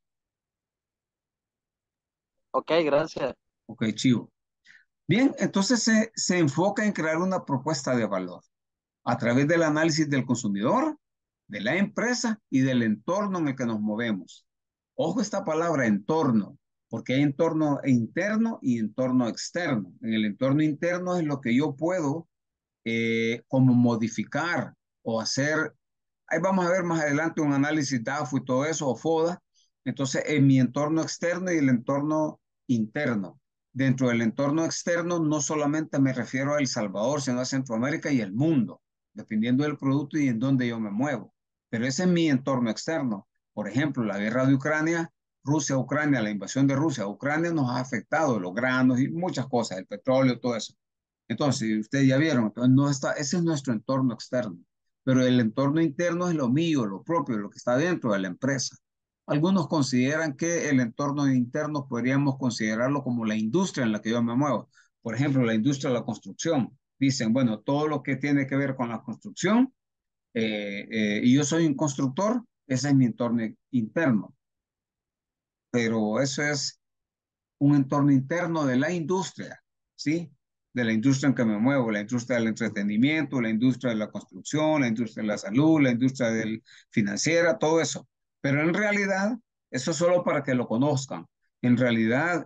Ok, gracias. Ok, chivo. Bien, entonces se enfoca en crear una propuesta de valor a través del análisis del consumidor, de la empresa y del entorno en el que nos movemos. Ojo esta palabra entorno, porque hay entorno interno y entorno externo. En el entorno interno es lo que yo puedo como modificar o hacer. Ahí vamos a ver más adelante un análisis DAFO y todo eso, o FODA. Entonces, en mi entorno externo y el entorno interno. Dentro del entorno externo no solamente me refiero a El Salvador, sino a Centroamérica y el mundo, dependiendo del producto y en dónde yo me muevo. Pero ese es mi entorno externo. Por ejemplo, la guerra de Ucrania, Rusia-Ucrania, la invasión de Rusia a Ucrania nos ha afectado los granos y muchas cosas, el petróleo, todo eso. Entonces, ustedes ya vieron, entonces no está, ese es nuestro entorno externo, pero el entorno interno es lo mío, lo propio, lo que está dentro de la empresa. Algunos consideran que el entorno interno podríamos considerarlo como la industria en la que yo me muevo. Por ejemplo, la industria de la construcción. Dicen, bueno, todo lo que tiene que ver con la construcción, y yo soy un constructor, ese es mi entorno interno. Pero eso es un entorno interno de la industria, ¿sí? De la industria en que me muevo, la industria del entretenimiento, la industria de la construcción, la industria de la salud, la industria financiera, todo eso. Pero en realidad, eso es solo para que lo conozcan. En realidad,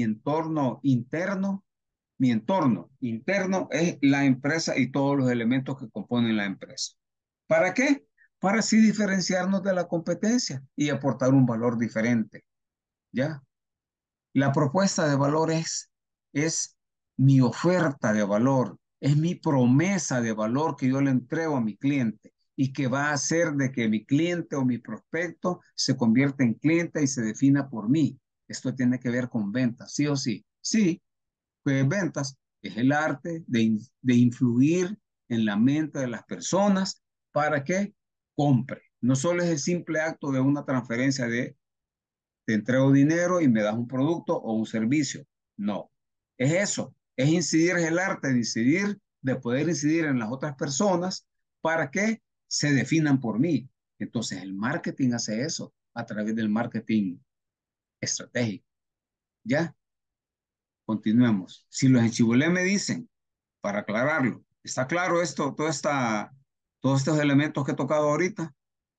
mi entorno interno es la empresa y todos los elementos que componen la empresa. ¿Para qué? Para así diferenciarnos de la competencia y aportar un valor diferente, ¿ya? La propuesta de valor es mi oferta de valor, es mi promesa de valor que yo le entrego a mi cliente y que va a hacer de que mi cliente o mi prospecto se convierta en cliente y se defina por mí. Esto tiene que ver con ventas, sí o sí. Sí, pues ventas es el arte de influir en la mente de las personas para que compre. No solo es el simple acto de una transferencia de te entrego dinero y me das un producto o un servicio. No, es eso, es incidir, es el arte de incidir, de poder incidir en las otras personas para que se definan por mí. Entonces el marketing hace eso a través del marketing estratégico. ¿Ya? Continuemos. Si los enchibolé me dicen, para aclararlo, ¿está claro esto, todos estos elementos que he tocado ahorita?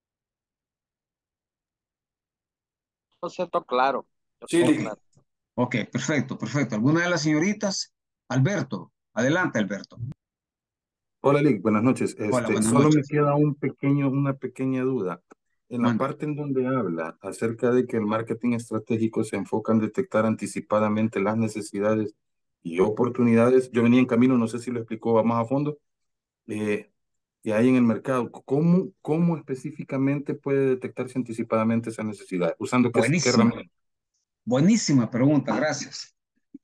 Concepto claro. Sí, Todo Ok. Lick. claro. Ok, perfecto, perfecto. ¿Alguna de las señoritas? Alberto, adelante, Alberto. Hola, Lick, buenas noches. Hola, buenas Solo me noches. queda una pequeña duda. En la Mande. parte en donde habla acerca de que el marketing estratégico se enfoca en detectar anticipadamente las necesidades y oportunidades, yo venía en camino, no sé si lo explicó más a fondo, que hay en el mercado. ¿Cómo específicamente puede detectarse anticipadamente esa necesidad? ¿Usando qué Buenísima, herramienta? buenísima pregunta, gracias.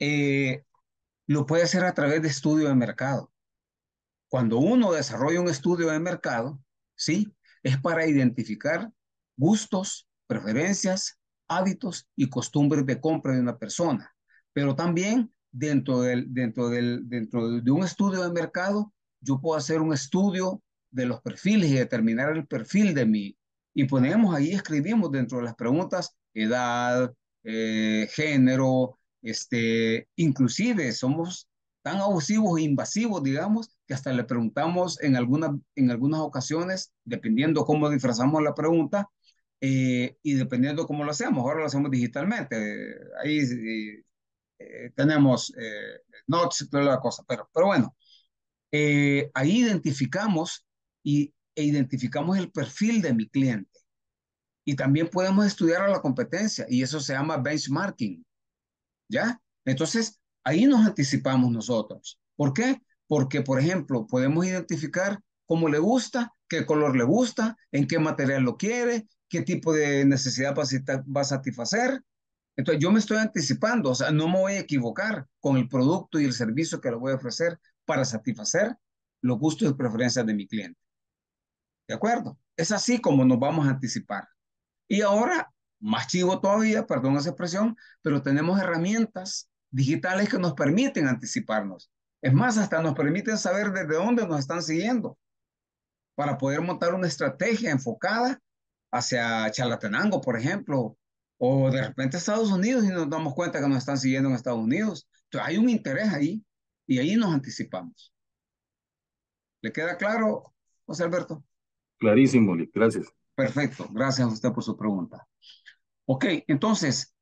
eh, lo puede hacer a través de estudio de mercado. Cuando uno desarrolla un estudio de mercado, ¿sí? Es para identificar gustos, preferencias, hábitos y costumbres de compra de una persona. Pero también dentro de un estudio de mercado, yo puedo hacer un estudio de los perfiles y determinar el perfil de mí. Y ponemos ahí, escribimos dentro de las preguntas, edad, género, inclusive somos tan abusivos e invasivos, digamos, que hasta le preguntamos en algunas ocasiones, dependiendo cómo disfrazamos la pregunta y dependiendo cómo lo hacemos. Ahora lo hacemos digitalmente. Ahí tenemos notes y toda la cosa, pero bueno, ahí identificamos el perfil de mi cliente. Y también podemos estudiar a la competencia y eso se llama benchmarking. ¿Ya? Entonces, ahí nos anticipamos nosotros. ¿Por qué? Porque, por ejemplo, podemos identificar cómo le gusta, qué color le gusta, en qué material lo quiere, qué tipo de necesidad va a satisfacer. Entonces, yo me estoy anticipando, o sea, no me voy a equivocar con el producto y el servicio que le voy a ofrecer para satisfacer los gustos y preferencias de mi cliente. ¿De acuerdo? Es así como nos vamos a anticipar. Y ahora, más chivo todavía, perdón esa expresión, pero tenemos herramientas digitales que nos permiten anticiparnos. Es más, hasta nos permiten saber desde dónde nos están siguiendo para poder montar una estrategia enfocada hacia Chalatenango, por ejemplo, o de repente Estados Unidos y nos damos cuenta que nos están siguiendo en Estados Unidos. Entonces hay un interés ahí y ahí nos anticipamos. ¿Le queda claro, José Alberto? Clarísimo, Lee, gracias. Perfecto, gracias a usted por su pregunta. Ok, entonces,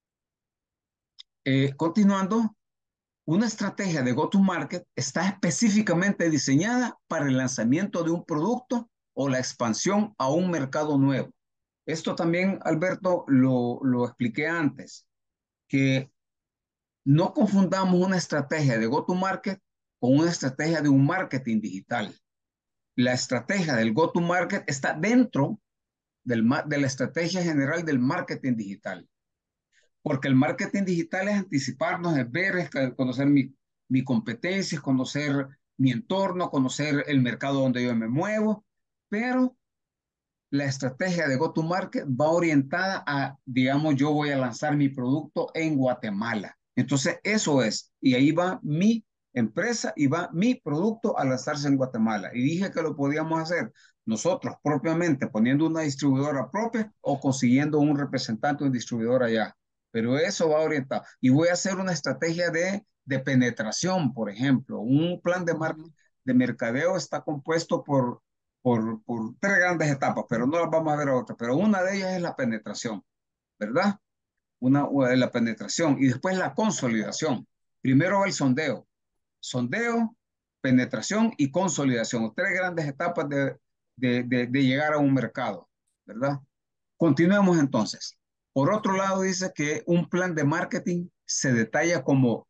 continuando, una estrategia de go-to-market está específicamente diseñada para el lanzamiento de un producto o la expansión a un mercado nuevo. Esto también, Alberto, lo expliqué antes, que no confundamos una estrategia de go-to-market con una estrategia de un marketing digital. La estrategia del go-to-market está dentro de la estrategia general del marketing digital. Porque el marketing digital es anticiparnos, es ver, es conocer mi competencia, es conocer mi entorno, conocer el mercado donde yo me muevo, pero la estrategia de go-to-market va orientada a, digamos, yo voy a lanzar mi producto en Guatemala. Entonces, eso es, y ahí va mi empresa y va mi producto a lanzarse en Guatemala. Y dije que lo podíamos hacer nosotros propiamente, poniendo una distribuidora propia o consiguiendo un representante, un distribuidor allá. Pero eso va orientado. Y voy a hacer una estrategia de penetración, por ejemplo. Un plan de mercadeo está compuesto por tres grandes etapas, pero no las vamos a ver ahora. Pero una de ellas es la penetración, ¿verdad? Una la penetración y después la consolidación. Primero va el sondeo, penetración y consolidación. Tres grandes etapas de llegar a un mercado, ¿verdad? Continuemos entonces. Por otro lado, dice que un plan de marketing se detalla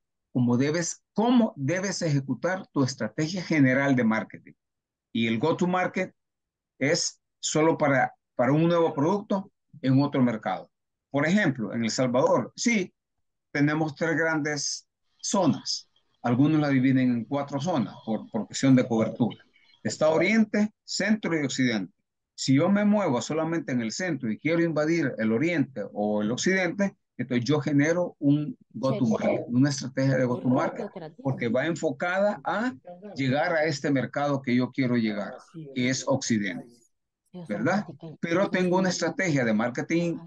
cómo debes ejecutar tu estrategia general de marketing. Y el go-to-market es solo para un nuevo producto en otro mercado. Por ejemplo, en El Salvador, sí, tenemos tres grandes zonas. Algunos la dividen en cuatro zonas por cuestión de cobertura. Está Oriente, Centro y Occidente. Si yo me muevo solamente en el centro y quiero invadir el Oriente o el Occidente, entonces yo genero un go-to-market, una estrategia de go-to-market, porque va enfocada a llegar a este mercado que yo quiero llegar, que es Occidente, ¿verdad? Pero tengo una estrategia de marketing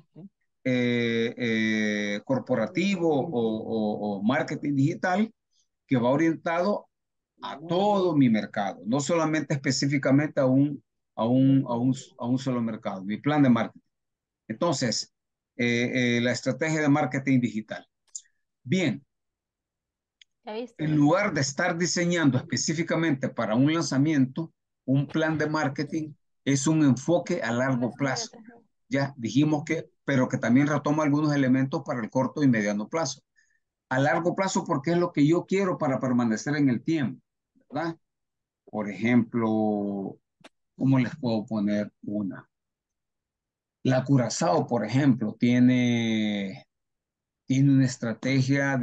corporativo o marketing digital que va orientado a todo mi mercado, no solamente específicamente a un solo mercado, mi plan de marketing. Entonces, la estrategia de marketing digital. Bien, en lugar de estar diseñando específicamente para un lanzamiento, un plan de marketing es un enfoque a largo plazo. Ya dijimos que, pero que también retoma algunos elementos para el corto y mediano plazo. A largo plazo, porque es lo que yo quiero para permanecer en el tiempo, ¿verdad? Por ejemplo, ¿cómo les puedo poner una? La Curazao, por ejemplo, tiene tiene una estrategia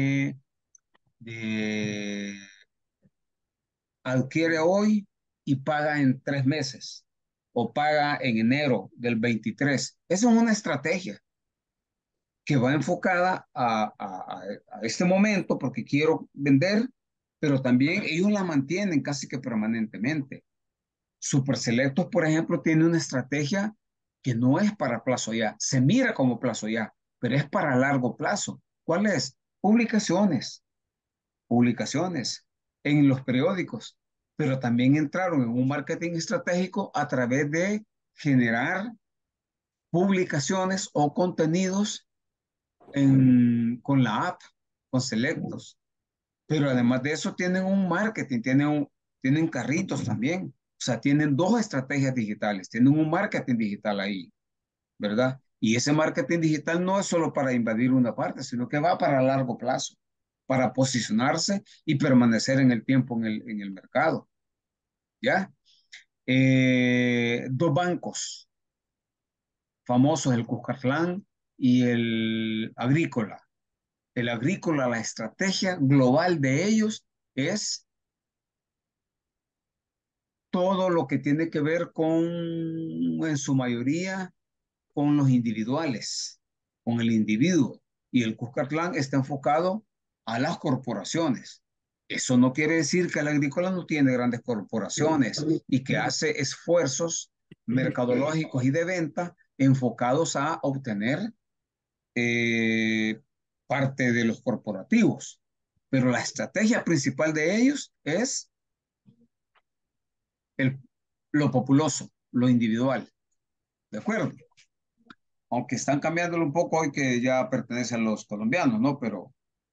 de adquiere hoy y paga en 3 meses o paga en enero del 23. Esa es una estrategia que va enfocada a este momento porque quiero vender, pero también ellos la mantienen casi que permanentemente. Super Selectos, por ejemplo, tiene una estrategia que no es para plazo ya, se mira como plazo ya, pero es para largo plazo. ¿Cuál es? Publicaciones, publicaciones en los periódicos, pero también entraron en un marketing estratégico a través de generar publicaciones o contenidos con la app, con Selectos. Pero además de eso tienen un marketing, tienen carritos también. O sea, tienen dos estrategias digitales, tienen un marketing digital ahí, ¿verdad? Y ese marketing digital no es solo para invadir una parte, sino que va para largo plazo, para posicionarse y permanecer en el tiempo en el mercado, ¿ya? Dos bancos famosos, el Cuscatlán y el Agrícola. El Agrícola, la estrategia global de ellos es todo lo que tiene que ver con, en su mayoría, con los individuales, con el individuo. Y el Cuscatlán está enfocado a las corporaciones. Eso no quiere decir que el agrícola no tiene grandes corporaciones y que hace esfuerzos mercadológicos y de venta enfocados a obtener eh, parte de los corporativos. Pero la estrategia principal de ellos es el, lo populoso, lo individual. ¿De acuerdo? Aunque están cambiándolo un poco hoy que ya pertenece a los colombianos, ¿no? Pero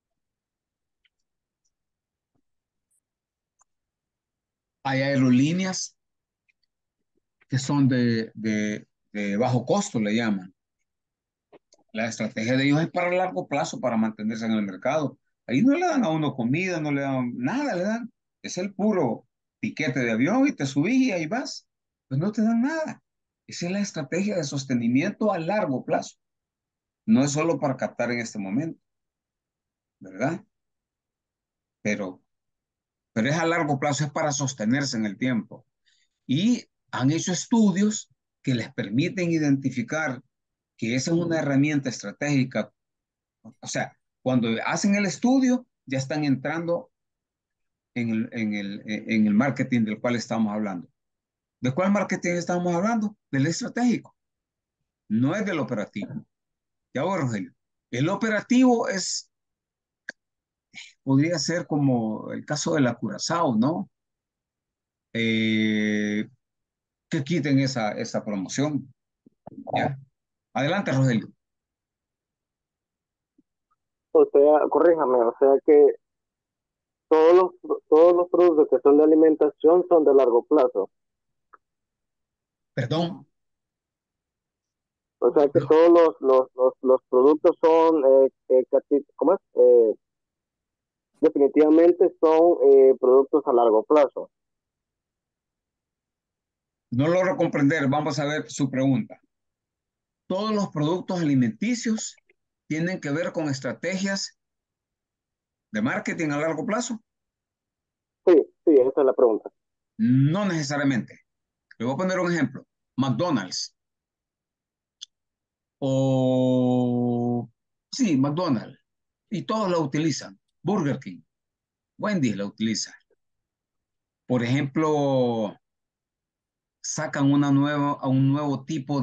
hay aerolíneas que son de bajo costo, le llaman. La estrategia de ellos es para largo plazo, para mantenerse en el mercado. Ahí no le dan a uno comida, no le dan nada, le dan. Es el puro tiquete de avión y te subís y ahí vas. Pues no te dan nada. Esa es la estrategia de sostenimiento a largo plazo. No es solo para captar en este momento, ¿verdad? Pero, pero es a largo plazo, es para sostenerse en el tiempo. Y han hecho estudios que les permiten identificar que esa es una herramienta estratégica. O sea, cuando hacen el estudio, ya están entrando en el marketing del cual estamos hablando. ¿De cuál marketing estamos hablando? Del estratégico, no es del operativo. Ya voy, Rogelio. El operativo podría ser como el caso de la Curazao, ¿no? Eh, que quiten esa promoción. ¿Ya? Adelante, Rogelio. O sea, corríjame, o sea que todos los productos que son de alimentación son de largo plazo. Perdón. O sea que todos los productos son, ¿cómo es? Definitivamente son productos a largo plazo. No logro comprender. Vamos a ver su pregunta. Todos los productos alimenticios tienen que ver con estrategias de marketing a largo plazo. Sí, sí, esa es la pregunta. No necesariamente. Le voy a poner un ejemplo. McDonald's o sí, McDonald's. Y todos la utilizan. Burger King, Wendy's la utiliza. Por ejemplo, sacan un nuevo tipo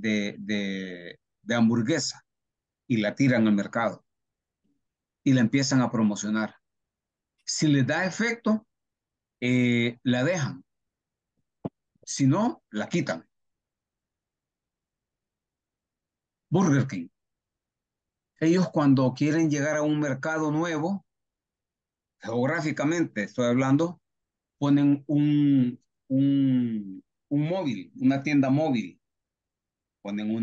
de hamburguesa y la tiran al mercado y la empiezan a promocionar. Si les da efecto, la dejan. Si no, la quitan. Burger King. Ellos cuando quieren llegar a un mercado nuevo, geográficamente estoy hablando, ponen un móvil, una tienda móvil, ponen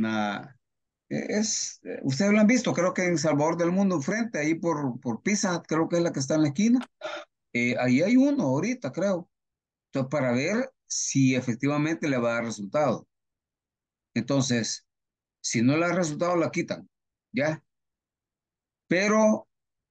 ustedes lo han visto, creo que en Salvador del Mundo, frente, ahí por Pizza Hut, creo que es la que está en la esquina. Ahí hay uno ahorita, creo. Entonces, para ver si efectivamente le va a dar resultado. Entonces, si no le da resultado, la quitan, ¿ya? pero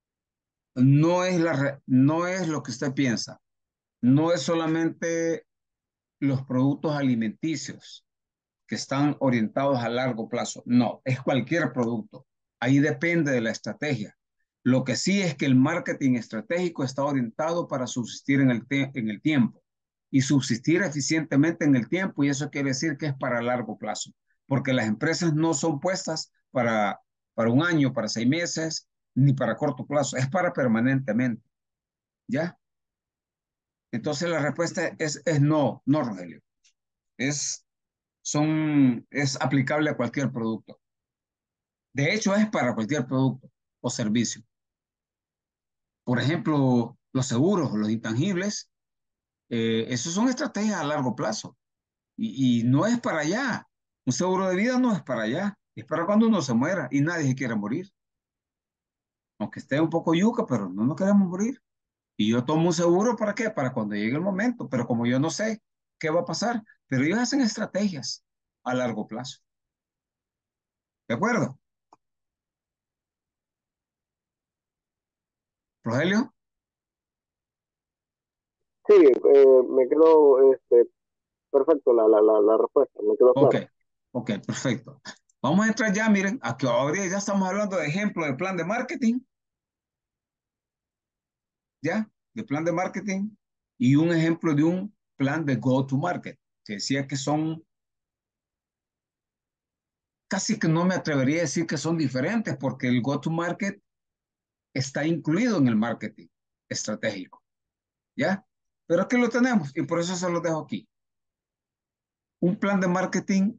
no es lo que usted piensa. No es solamente los productos alimenticios que están orientados a largo plazo. No, es cualquier producto. Ahí depende de la estrategia. Lo que sí es que el marketing estratégico está orientado para subsistir en el tiempo y subsistir eficientemente en el tiempo, y eso quiere decir que es para largo plazo, porque las empresas no son puestas para un año, para 6 meses, ni para corto plazo, es para permanentemente, ¿ya? Entonces la respuesta es no, no, Rogelio. Es, es aplicable a cualquier producto. De hecho, es para cualquier producto o servicio. Por ejemplo, los seguros, los intangibles, esos son estrategias a largo plazo y no es para allá. Un seguro de vida no es para allá, es para cuando uno se muera y nadie se quiere morir. Aunque esté un poco yuca, pero no nos queremos morir. Y yo tomo un seguro ¿para qué? Para cuando llegue el momento, pero como yo no sé qué va a pasar, pero ellos hacen estrategias a largo plazo. ¿De acuerdo? Rogelio. Sí, me quedó perfecto la respuesta, me quedó Ok, claro. ok, perfecto. Vamos a entrar ya, miren, aquí ahora ya estamos hablando de ejemplo de plan de marketing, ¿ya? De plan de marketing y un ejemplo de un plan de go-to-market, que decía que son, casi que no me atrevería a decir que son diferentes, porque el go-to-market está incluido en el marketing estratégico, ¿ya? Pero aquí lo tenemos y por eso se lo dejo aquí. Un plan de marketing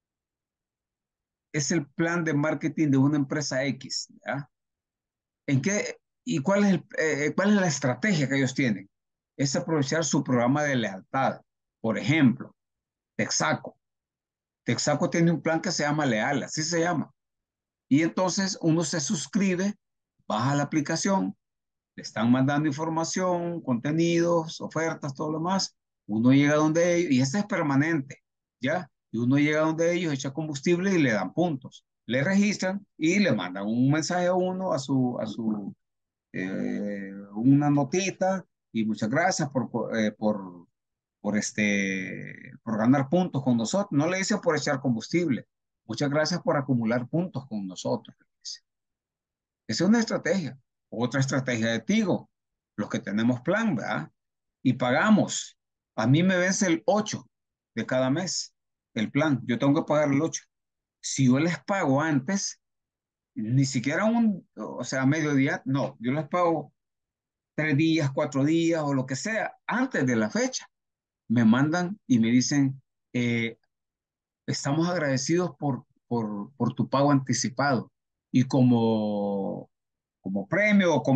es el plan de marketing de una empresa X, ¿ya? ¿En qué y cuál es la estrategia que ellos tienen? Es aprovechar su programa de lealtad. Por ejemplo, Texaco. Texaco tiene un plan que se llama Leal, así se llama. Y entonces uno se suscribe, baja la aplicación, le están mandando información, contenidos, ofertas, todo lo más. Uno llega donde ellos, y este es permanente, ¿ya? Y uno llega donde ellos, echa combustible y le dan puntos. Le registran y le mandan un mensaje a uno, una notita y muchas gracias por ganar puntos con nosotros. No le dicen por echar combustible. Muchas gracias por acumular puntos con nosotros. Esa es una estrategia. Otra estrategia de Tigo, los que tenemos plan, ¿verdad? Y pagamos. A mí me vence el 8 de cada mes el plan. Yo tengo que pagar el 8. Si yo les pago antes, ni siquiera o sea, mediodía, no, yo les pago 3 días, 4 días o lo que sea, antes de la fecha, me mandan y me dicen, eh, estamos agradecidos por tu pago anticipado y como premio o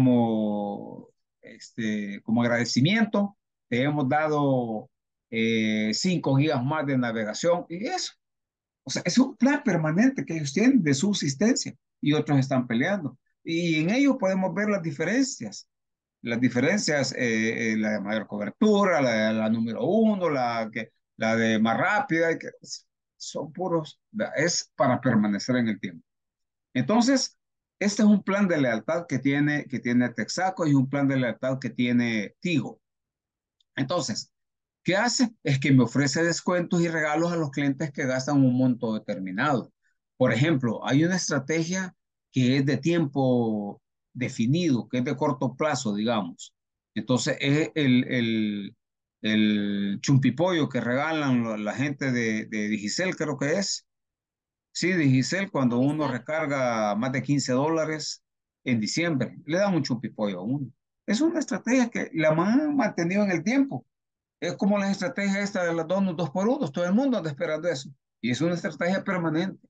como agradecimiento, te hemos dado 5 gigas más de navegación y eso. O sea, es un plan permanente que ellos tienen de subsistencia y otros están peleando. Y en ello podemos ver las diferencias, la de mayor cobertura, la número uno, la de más rápida, que son puros, es para permanecer en el tiempo. Entonces, este es un plan de lealtad que tiene Texaco y un plan de lealtad que tiene Tigo. Entonces, ¿qué hace? Es que me ofrece descuentos y regalos a los clientes que gastan un monto determinado. Por ejemplo, hay una estrategia que es de tiempo definido, que es de corto plazo, digamos. Entonces, es el chumpipollo que regalan la gente de Digicel, creo que es. Sí, Digicel, cuando uno Movistar. recarga más de $15 en diciembre, le dan un chumpipollo a uno. Es una estrategia que la han mantenido en el tiempo. Es como la estrategia esta de los donuts 2x1, todo el mundo anda esperando eso. Y es una estrategia permanente,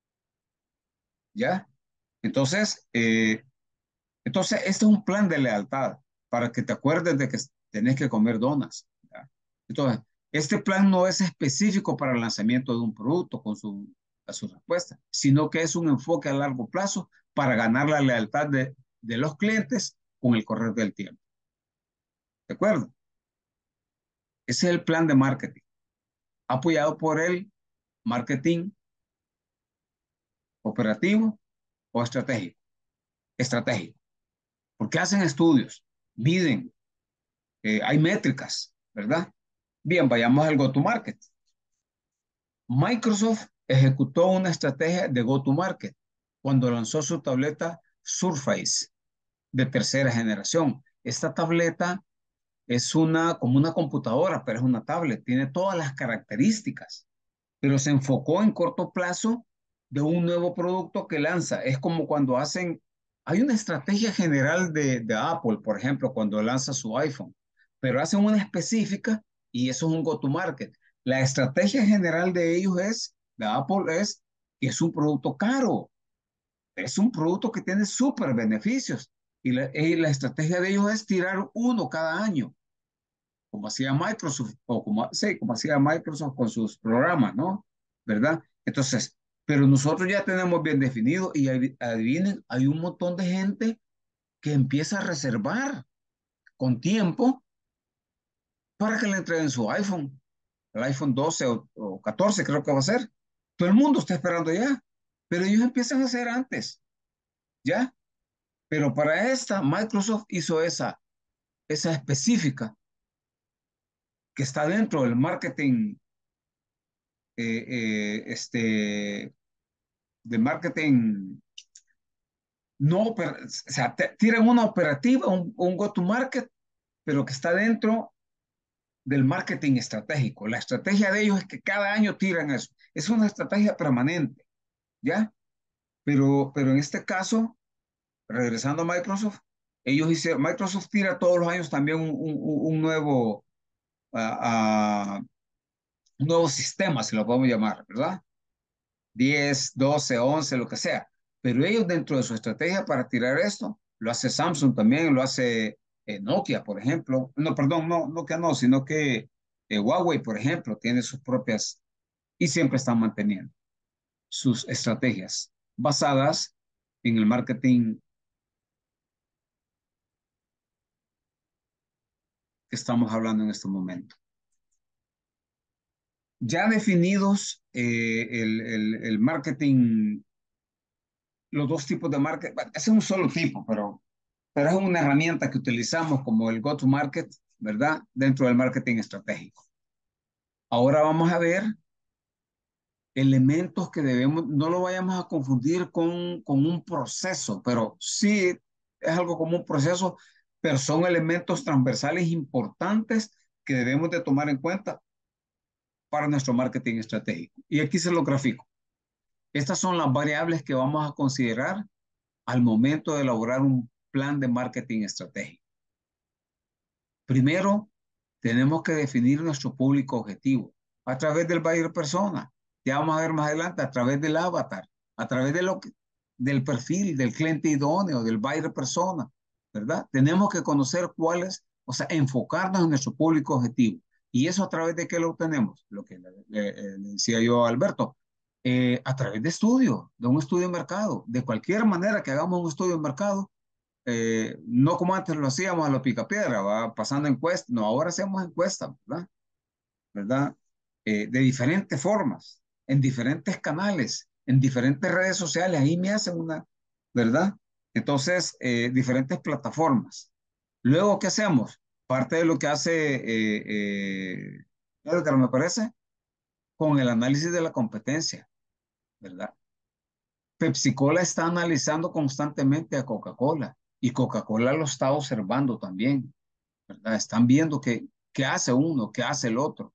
¿ya? Entonces, este es un plan de lealtad para que te acuerdes de que tenés que comer donas, ¿ya? Entonces, este plan no es específico para el lanzamiento de un producto a su respuesta, sino que es un enfoque a largo plazo para ganar la lealtad de los clientes con el correr del tiempo. ¿De acuerdo? Ese es el plan de marketing, apoyado por el marketing operativo o estratégico. estratégico, porque hacen estudios, miden, hay métricas, ¿verdad? Bien, vayamos al go-to-market. Microsoft ejecutó una estrategia de go-to-market cuando lanzó su tableta Surface de tercera generación. Esta tableta es como una computadora, pero es una tablet, tiene todas las características, pero se enfocó en corto plazo de un nuevo producto que lanza. Es como cuando hay una estrategia general de Apple, por ejemplo, cuando lanza su iPhone, pero hacen una específica y eso es un go-to-market. La estrategia general de ellos de Apple que es un producto caro, es un producto que tiene súper beneficios y la estrategia de ellos es tirar uno cada año como hacía Microsoft, o como hacía Microsoft con sus programas, ¿no? ¿Verdad? Entonces, pero nosotros ya tenemos bien definido y adivinen, hay un montón de gente que empieza a reservar con tiempo para que le entreguen su iPhone, el iPhone 12 o 14 creo que va a ser. Todo el mundo está esperando ya, pero ellos empiezan a hacer antes, ¿ya? Pero para esta, Microsoft hizo esa específica que está dentro del marketing de marketing, no, o sea, tiran una operativa, un go-to-market, pero que está dentro del marketing estratégico. La estrategia de ellos es que cada año tiran eso. Es una estrategia permanente, ¿ya? Pero en este caso, regresando a Microsoft, Microsoft tira todos los años también un nuevo, un nuevo sistema, si lo podemos llamar, ¿verdad? 10, 12, 11, lo que sea. Pero ellos dentro de su estrategia para tirar esto, lo hace Samsung también, lo hace Nokia, por ejemplo. No, perdón, no, Nokia no, sino que Huawei, por ejemplo, tiene sus propias y siempre están manteniendo sus estrategias basadas en el marketing que estamos hablando en este momento. Ya definidos el marketing, los dos tipos de marketing, es un solo tipo, pero es una herramienta que utilizamos como el go-to-market, ¿verdad? Dentro del marketing estratégico. Ahora vamos a ver elementos que debemos, no lo vayamos a confundir con un proceso, pero sí es algo como un proceso, pero son elementos transversales importantes que debemos de tomar en cuenta para nuestro marketing estratégico. Y aquí se lo grafico. Estas son las variables que vamos a considerar al momento de elaborar un plan de marketing estratégico. Primero, tenemos que definir nuestro público objetivo a través del buyer persona. Ya vamos a ver más adelante, a través del avatar, a través del perfil del cliente idóneo, del buyer persona, ¿verdad? Tenemos que conocer cuáles, o sea, enfocarnos en nuestro público objetivo. ¿Y eso a través de qué lo obtenemos? Lo que le decía yo a Alberto, a través de estudio, de un estudio de mercado. De cualquier manera que hagamos un estudio de mercado, no como antes lo hacíamos a lo picapiedra, va pasando encuestas, no, ahora hacemos encuestas, ¿verdad? ¿Verdad? De diferentes formas, en diferentes canales, en diferentes redes sociales, ahí me hacen ¿verdad? Entonces, diferentes plataformas. Luego, ¿qué hacemos? Parte de lo que hace Edgar, me parece, con el análisis de la competencia, ¿verdad? Pepsi-Cola está analizando constantemente a Coca-Cola y Coca-Cola lo está observando también, ¿verdad? Están viendo qué hace uno, qué hace el otro.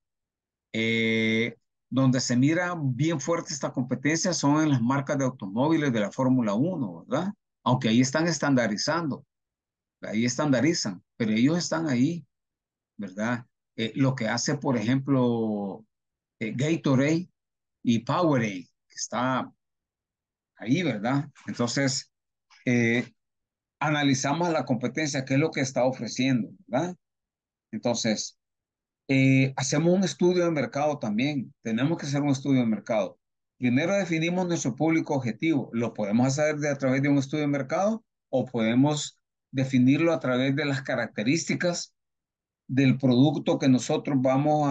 Eh, donde se mira bien fuerte esta competencia son en las marcas de automóviles de la Fórmula 1, ¿verdad? Aunque ahí están estandarizando, ahí estandarizan, pero ellos están ahí, ¿verdad? Lo que hace, por ejemplo, Gatorade y Powerade, que está ahí, ¿verdad? Entonces, eh, analizamos la competencia, qué es lo que está ofreciendo, ¿verdad? Entonces, hacemos un estudio de mercado también. Tenemos que hacer un estudio de mercado. Primero definimos nuestro público objetivo. Lo podemos hacer a través de un estudio de mercado o podemos definirlo a través de las características del producto que nosotros vamos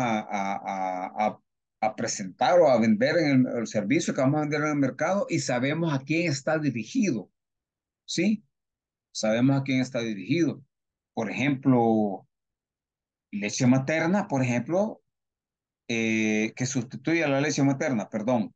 a presentar o a vender en el servicio que vamos a vender en el mercado y sabemos a quién está dirigido, ¿sí? sabemos a quién está dirigido. Por ejemplo, leche materna, por ejemplo, que sustituye a la leche materna, perdón,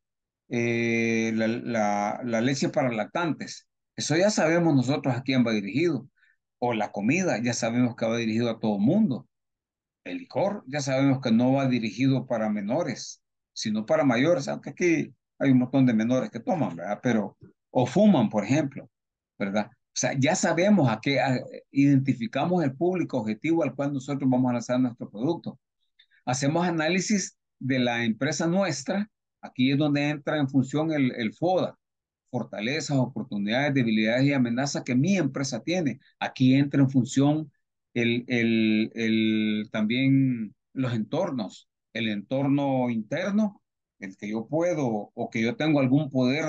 la leche para lactantes. Eso ya sabemos nosotros a quién va dirigido. O la comida, ya sabemos que va dirigido a todo mundo. El licor, ya sabemos que no va dirigido para menores, sino para mayores, aunque aquí hay un montón de menores que toman, ¿verdad? Pero, o fuman, por ejemplo, ¿verdad? O sea, ya sabemos identificamos el público objetivo al cual nosotros vamos a lanzar nuestro producto. Hacemos análisis de la empresa nuestra, aquí es donde entra en función el FODA, fortalezas, oportunidades, debilidades y amenazas que mi empresa tiene. Aquí entra en función también los entornos, el entorno interno, el que yo puedo o que yo tengo algún poder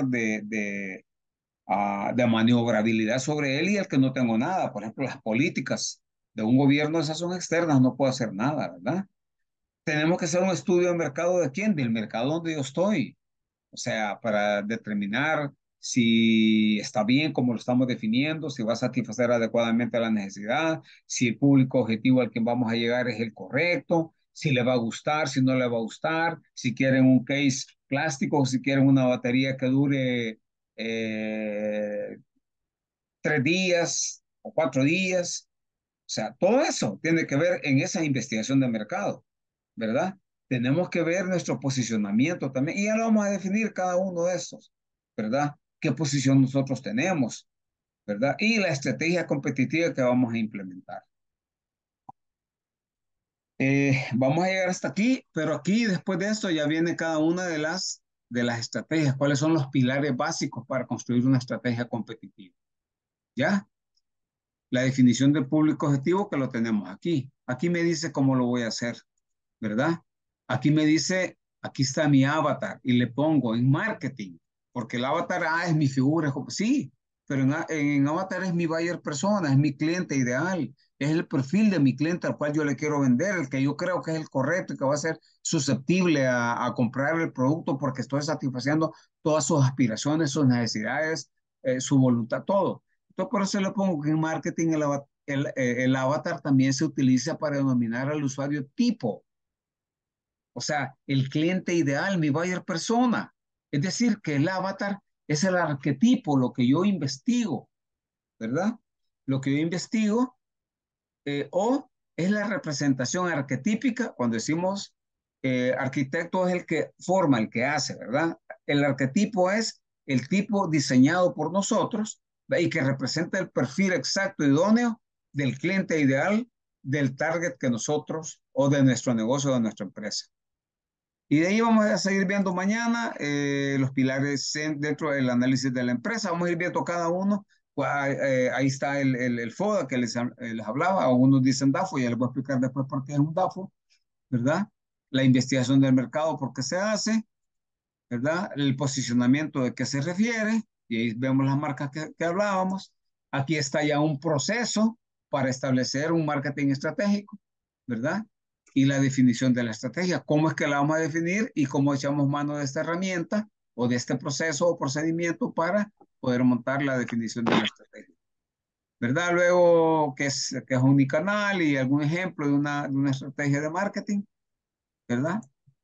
de maniobrabilidad sobre él y el que no tengo nada. Por ejemplo, las políticas de un gobierno, esas son externas, no puedo hacer nada, ¿verdad? Tenemos que hacer un estudio de mercado de quién, del mercado donde yo estoy. O sea, para determinar si está bien como lo estamos definiendo, si va a satisfacer adecuadamente la necesidad, si el público objetivo al que vamos a llegar es el correcto, si le va a gustar, si no le va a gustar, si quieren un case plástico, si quieren una batería que dure 3 días o 4 días. O sea, todo eso tiene que ver en esa investigación de mercado, ¿verdad? Tenemos que ver nuestro posicionamiento también, y ya lo vamos a definir cada uno de estos, ¿verdad? ¿Qué posición nosotros tenemos, ¿verdad? Y la estrategia competitiva que vamos a implementar. Vamos a llegar hasta aquí, pero aquí después de esto ya viene cada una de las estrategias, cuáles son los pilares básicos para construir una estrategia competitiva, ¿ya? La definición del público objetivo que lo tenemos aquí. Aquí me dice cómo lo voy a hacer, ¿verdad? Aquí me dice, aquí está mi avatar y le pongo en marketing, porque el avatar es mi figura, sí, pero en avatar es mi buyer persona, es mi cliente ideal, es el perfil de mi cliente al cual yo le quiero vender, el que yo creo que es el correcto y que va a ser susceptible a comprar el producto porque estoy satisfaciendo todas sus aspiraciones, sus necesidades, su voluntad, todo. Entonces, por eso le pongo que en marketing el avatar también se utiliza para denominar al usuario tipo, o sea, el cliente ideal, mi buyer persona. Es decir, que el avatar es el arquetipo, lo que yo investigo, ¿verdad? Lo que yo investigo, o es la representación arquetípica, cuando decimos arquitecto es el que forma, el que hace, ¿verdad? El arquetipo es el tipo diseñado por nosotros, ¿ve? Y que representa el perfil exacto, idóneo del cliente ideal, del target que nosotros, o de nuestro negocio, o de nuestra empresa. Y de ahí vamos a seguir viendo mañana los pilares dentro del análisis de la empresa. Vamos a ir viendo cada uno. Pues, ahí está el FODA que les hablaba. Algunos dicen DAFO, ya les voy a explicar después por qué es un DAFO, ¿verdad? La investigación del mercado, por qué se hace, ¿verdad? El posicionamiento de qué se refiere. Y ahí vemos las marcas que hablábamos. Aquí está ya un proceso para establecer un marketing estratégico, ¿verdad? Y la definición de la estrategia. ¿Cómo es que la vamos a definir y cómo echamos mano de esta herramienta o de este proceso o procedimiento para poder montar la definición de la estrategia? ¿Verdad? Luego, que es unicanal y algún ejemplo de una estrategia de marketing, ¿verdad?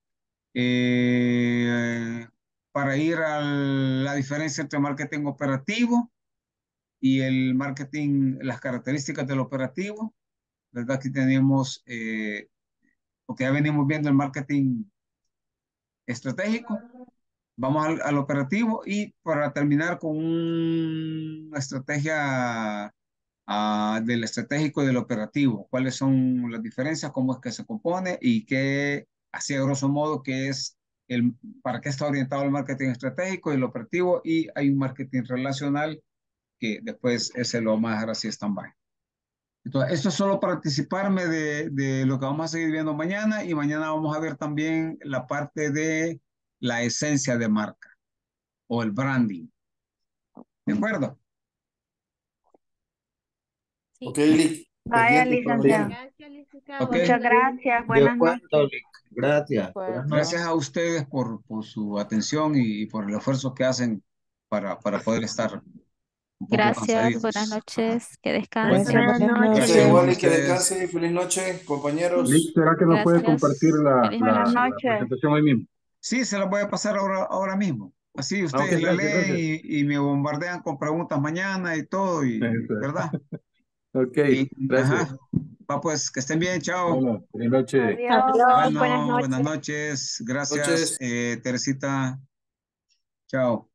Eh, para ir a la diferencia entre marketing operativo y el marketing, las características del operativo, ¿verdad? Aquí tenemos, porque ya venimos viendo el marketing estratégico, vamos al operativo y para terminar con una estrategia del estratégico y del operativo, cuáles son las diferencias, cómo es que se compone y qué, así a grosso modo, qué es para qué está orientado el marketing estratégico y el operativo, y hay un marketing relacional que después ese lo vamos a dejar así stand-by. Entonces, esto es solo para anticiparme de lo que vamos a seguir viendo mañana, y mañana vamos a ver también la parte de la esencia de marca o el branding. ¿De acuerdo? Sí. Ok, Lick, Vaya, pendiente para licenciado. mañana. Gracias, licenciado. Ok. Muchas gracias. De Buenas acuerdo, noches. Lick. Gracias. De Buenas acuerdo. noches. Gracias a ustedes por su atención y por el esfuerzo que hacen para poder estar un poco Gracias, buenas cansaditos. noches, que Gracias, descansen. buenas Gracias noches. igual y Gracias a que ustedes. descanse y feliz noche, Lick, compañeros. ¿será que nos puede compartir Gracias, feliz Buenas noche. la noches. presentación hoy mismo? Sí, se las voy a pasar ahora mismo. Así Ah, ok, ustedes la gracias, gracias. leen y me bombardean con preguntas mañana y todo, ¿verdad? Ok, Y, gracias. ajá. Va pues, que estén bien, chao. Bueno, feliz noche. Adiós, buenas Bueno, buenas noches. noches. Gracias, Noches. Teresita. Chao.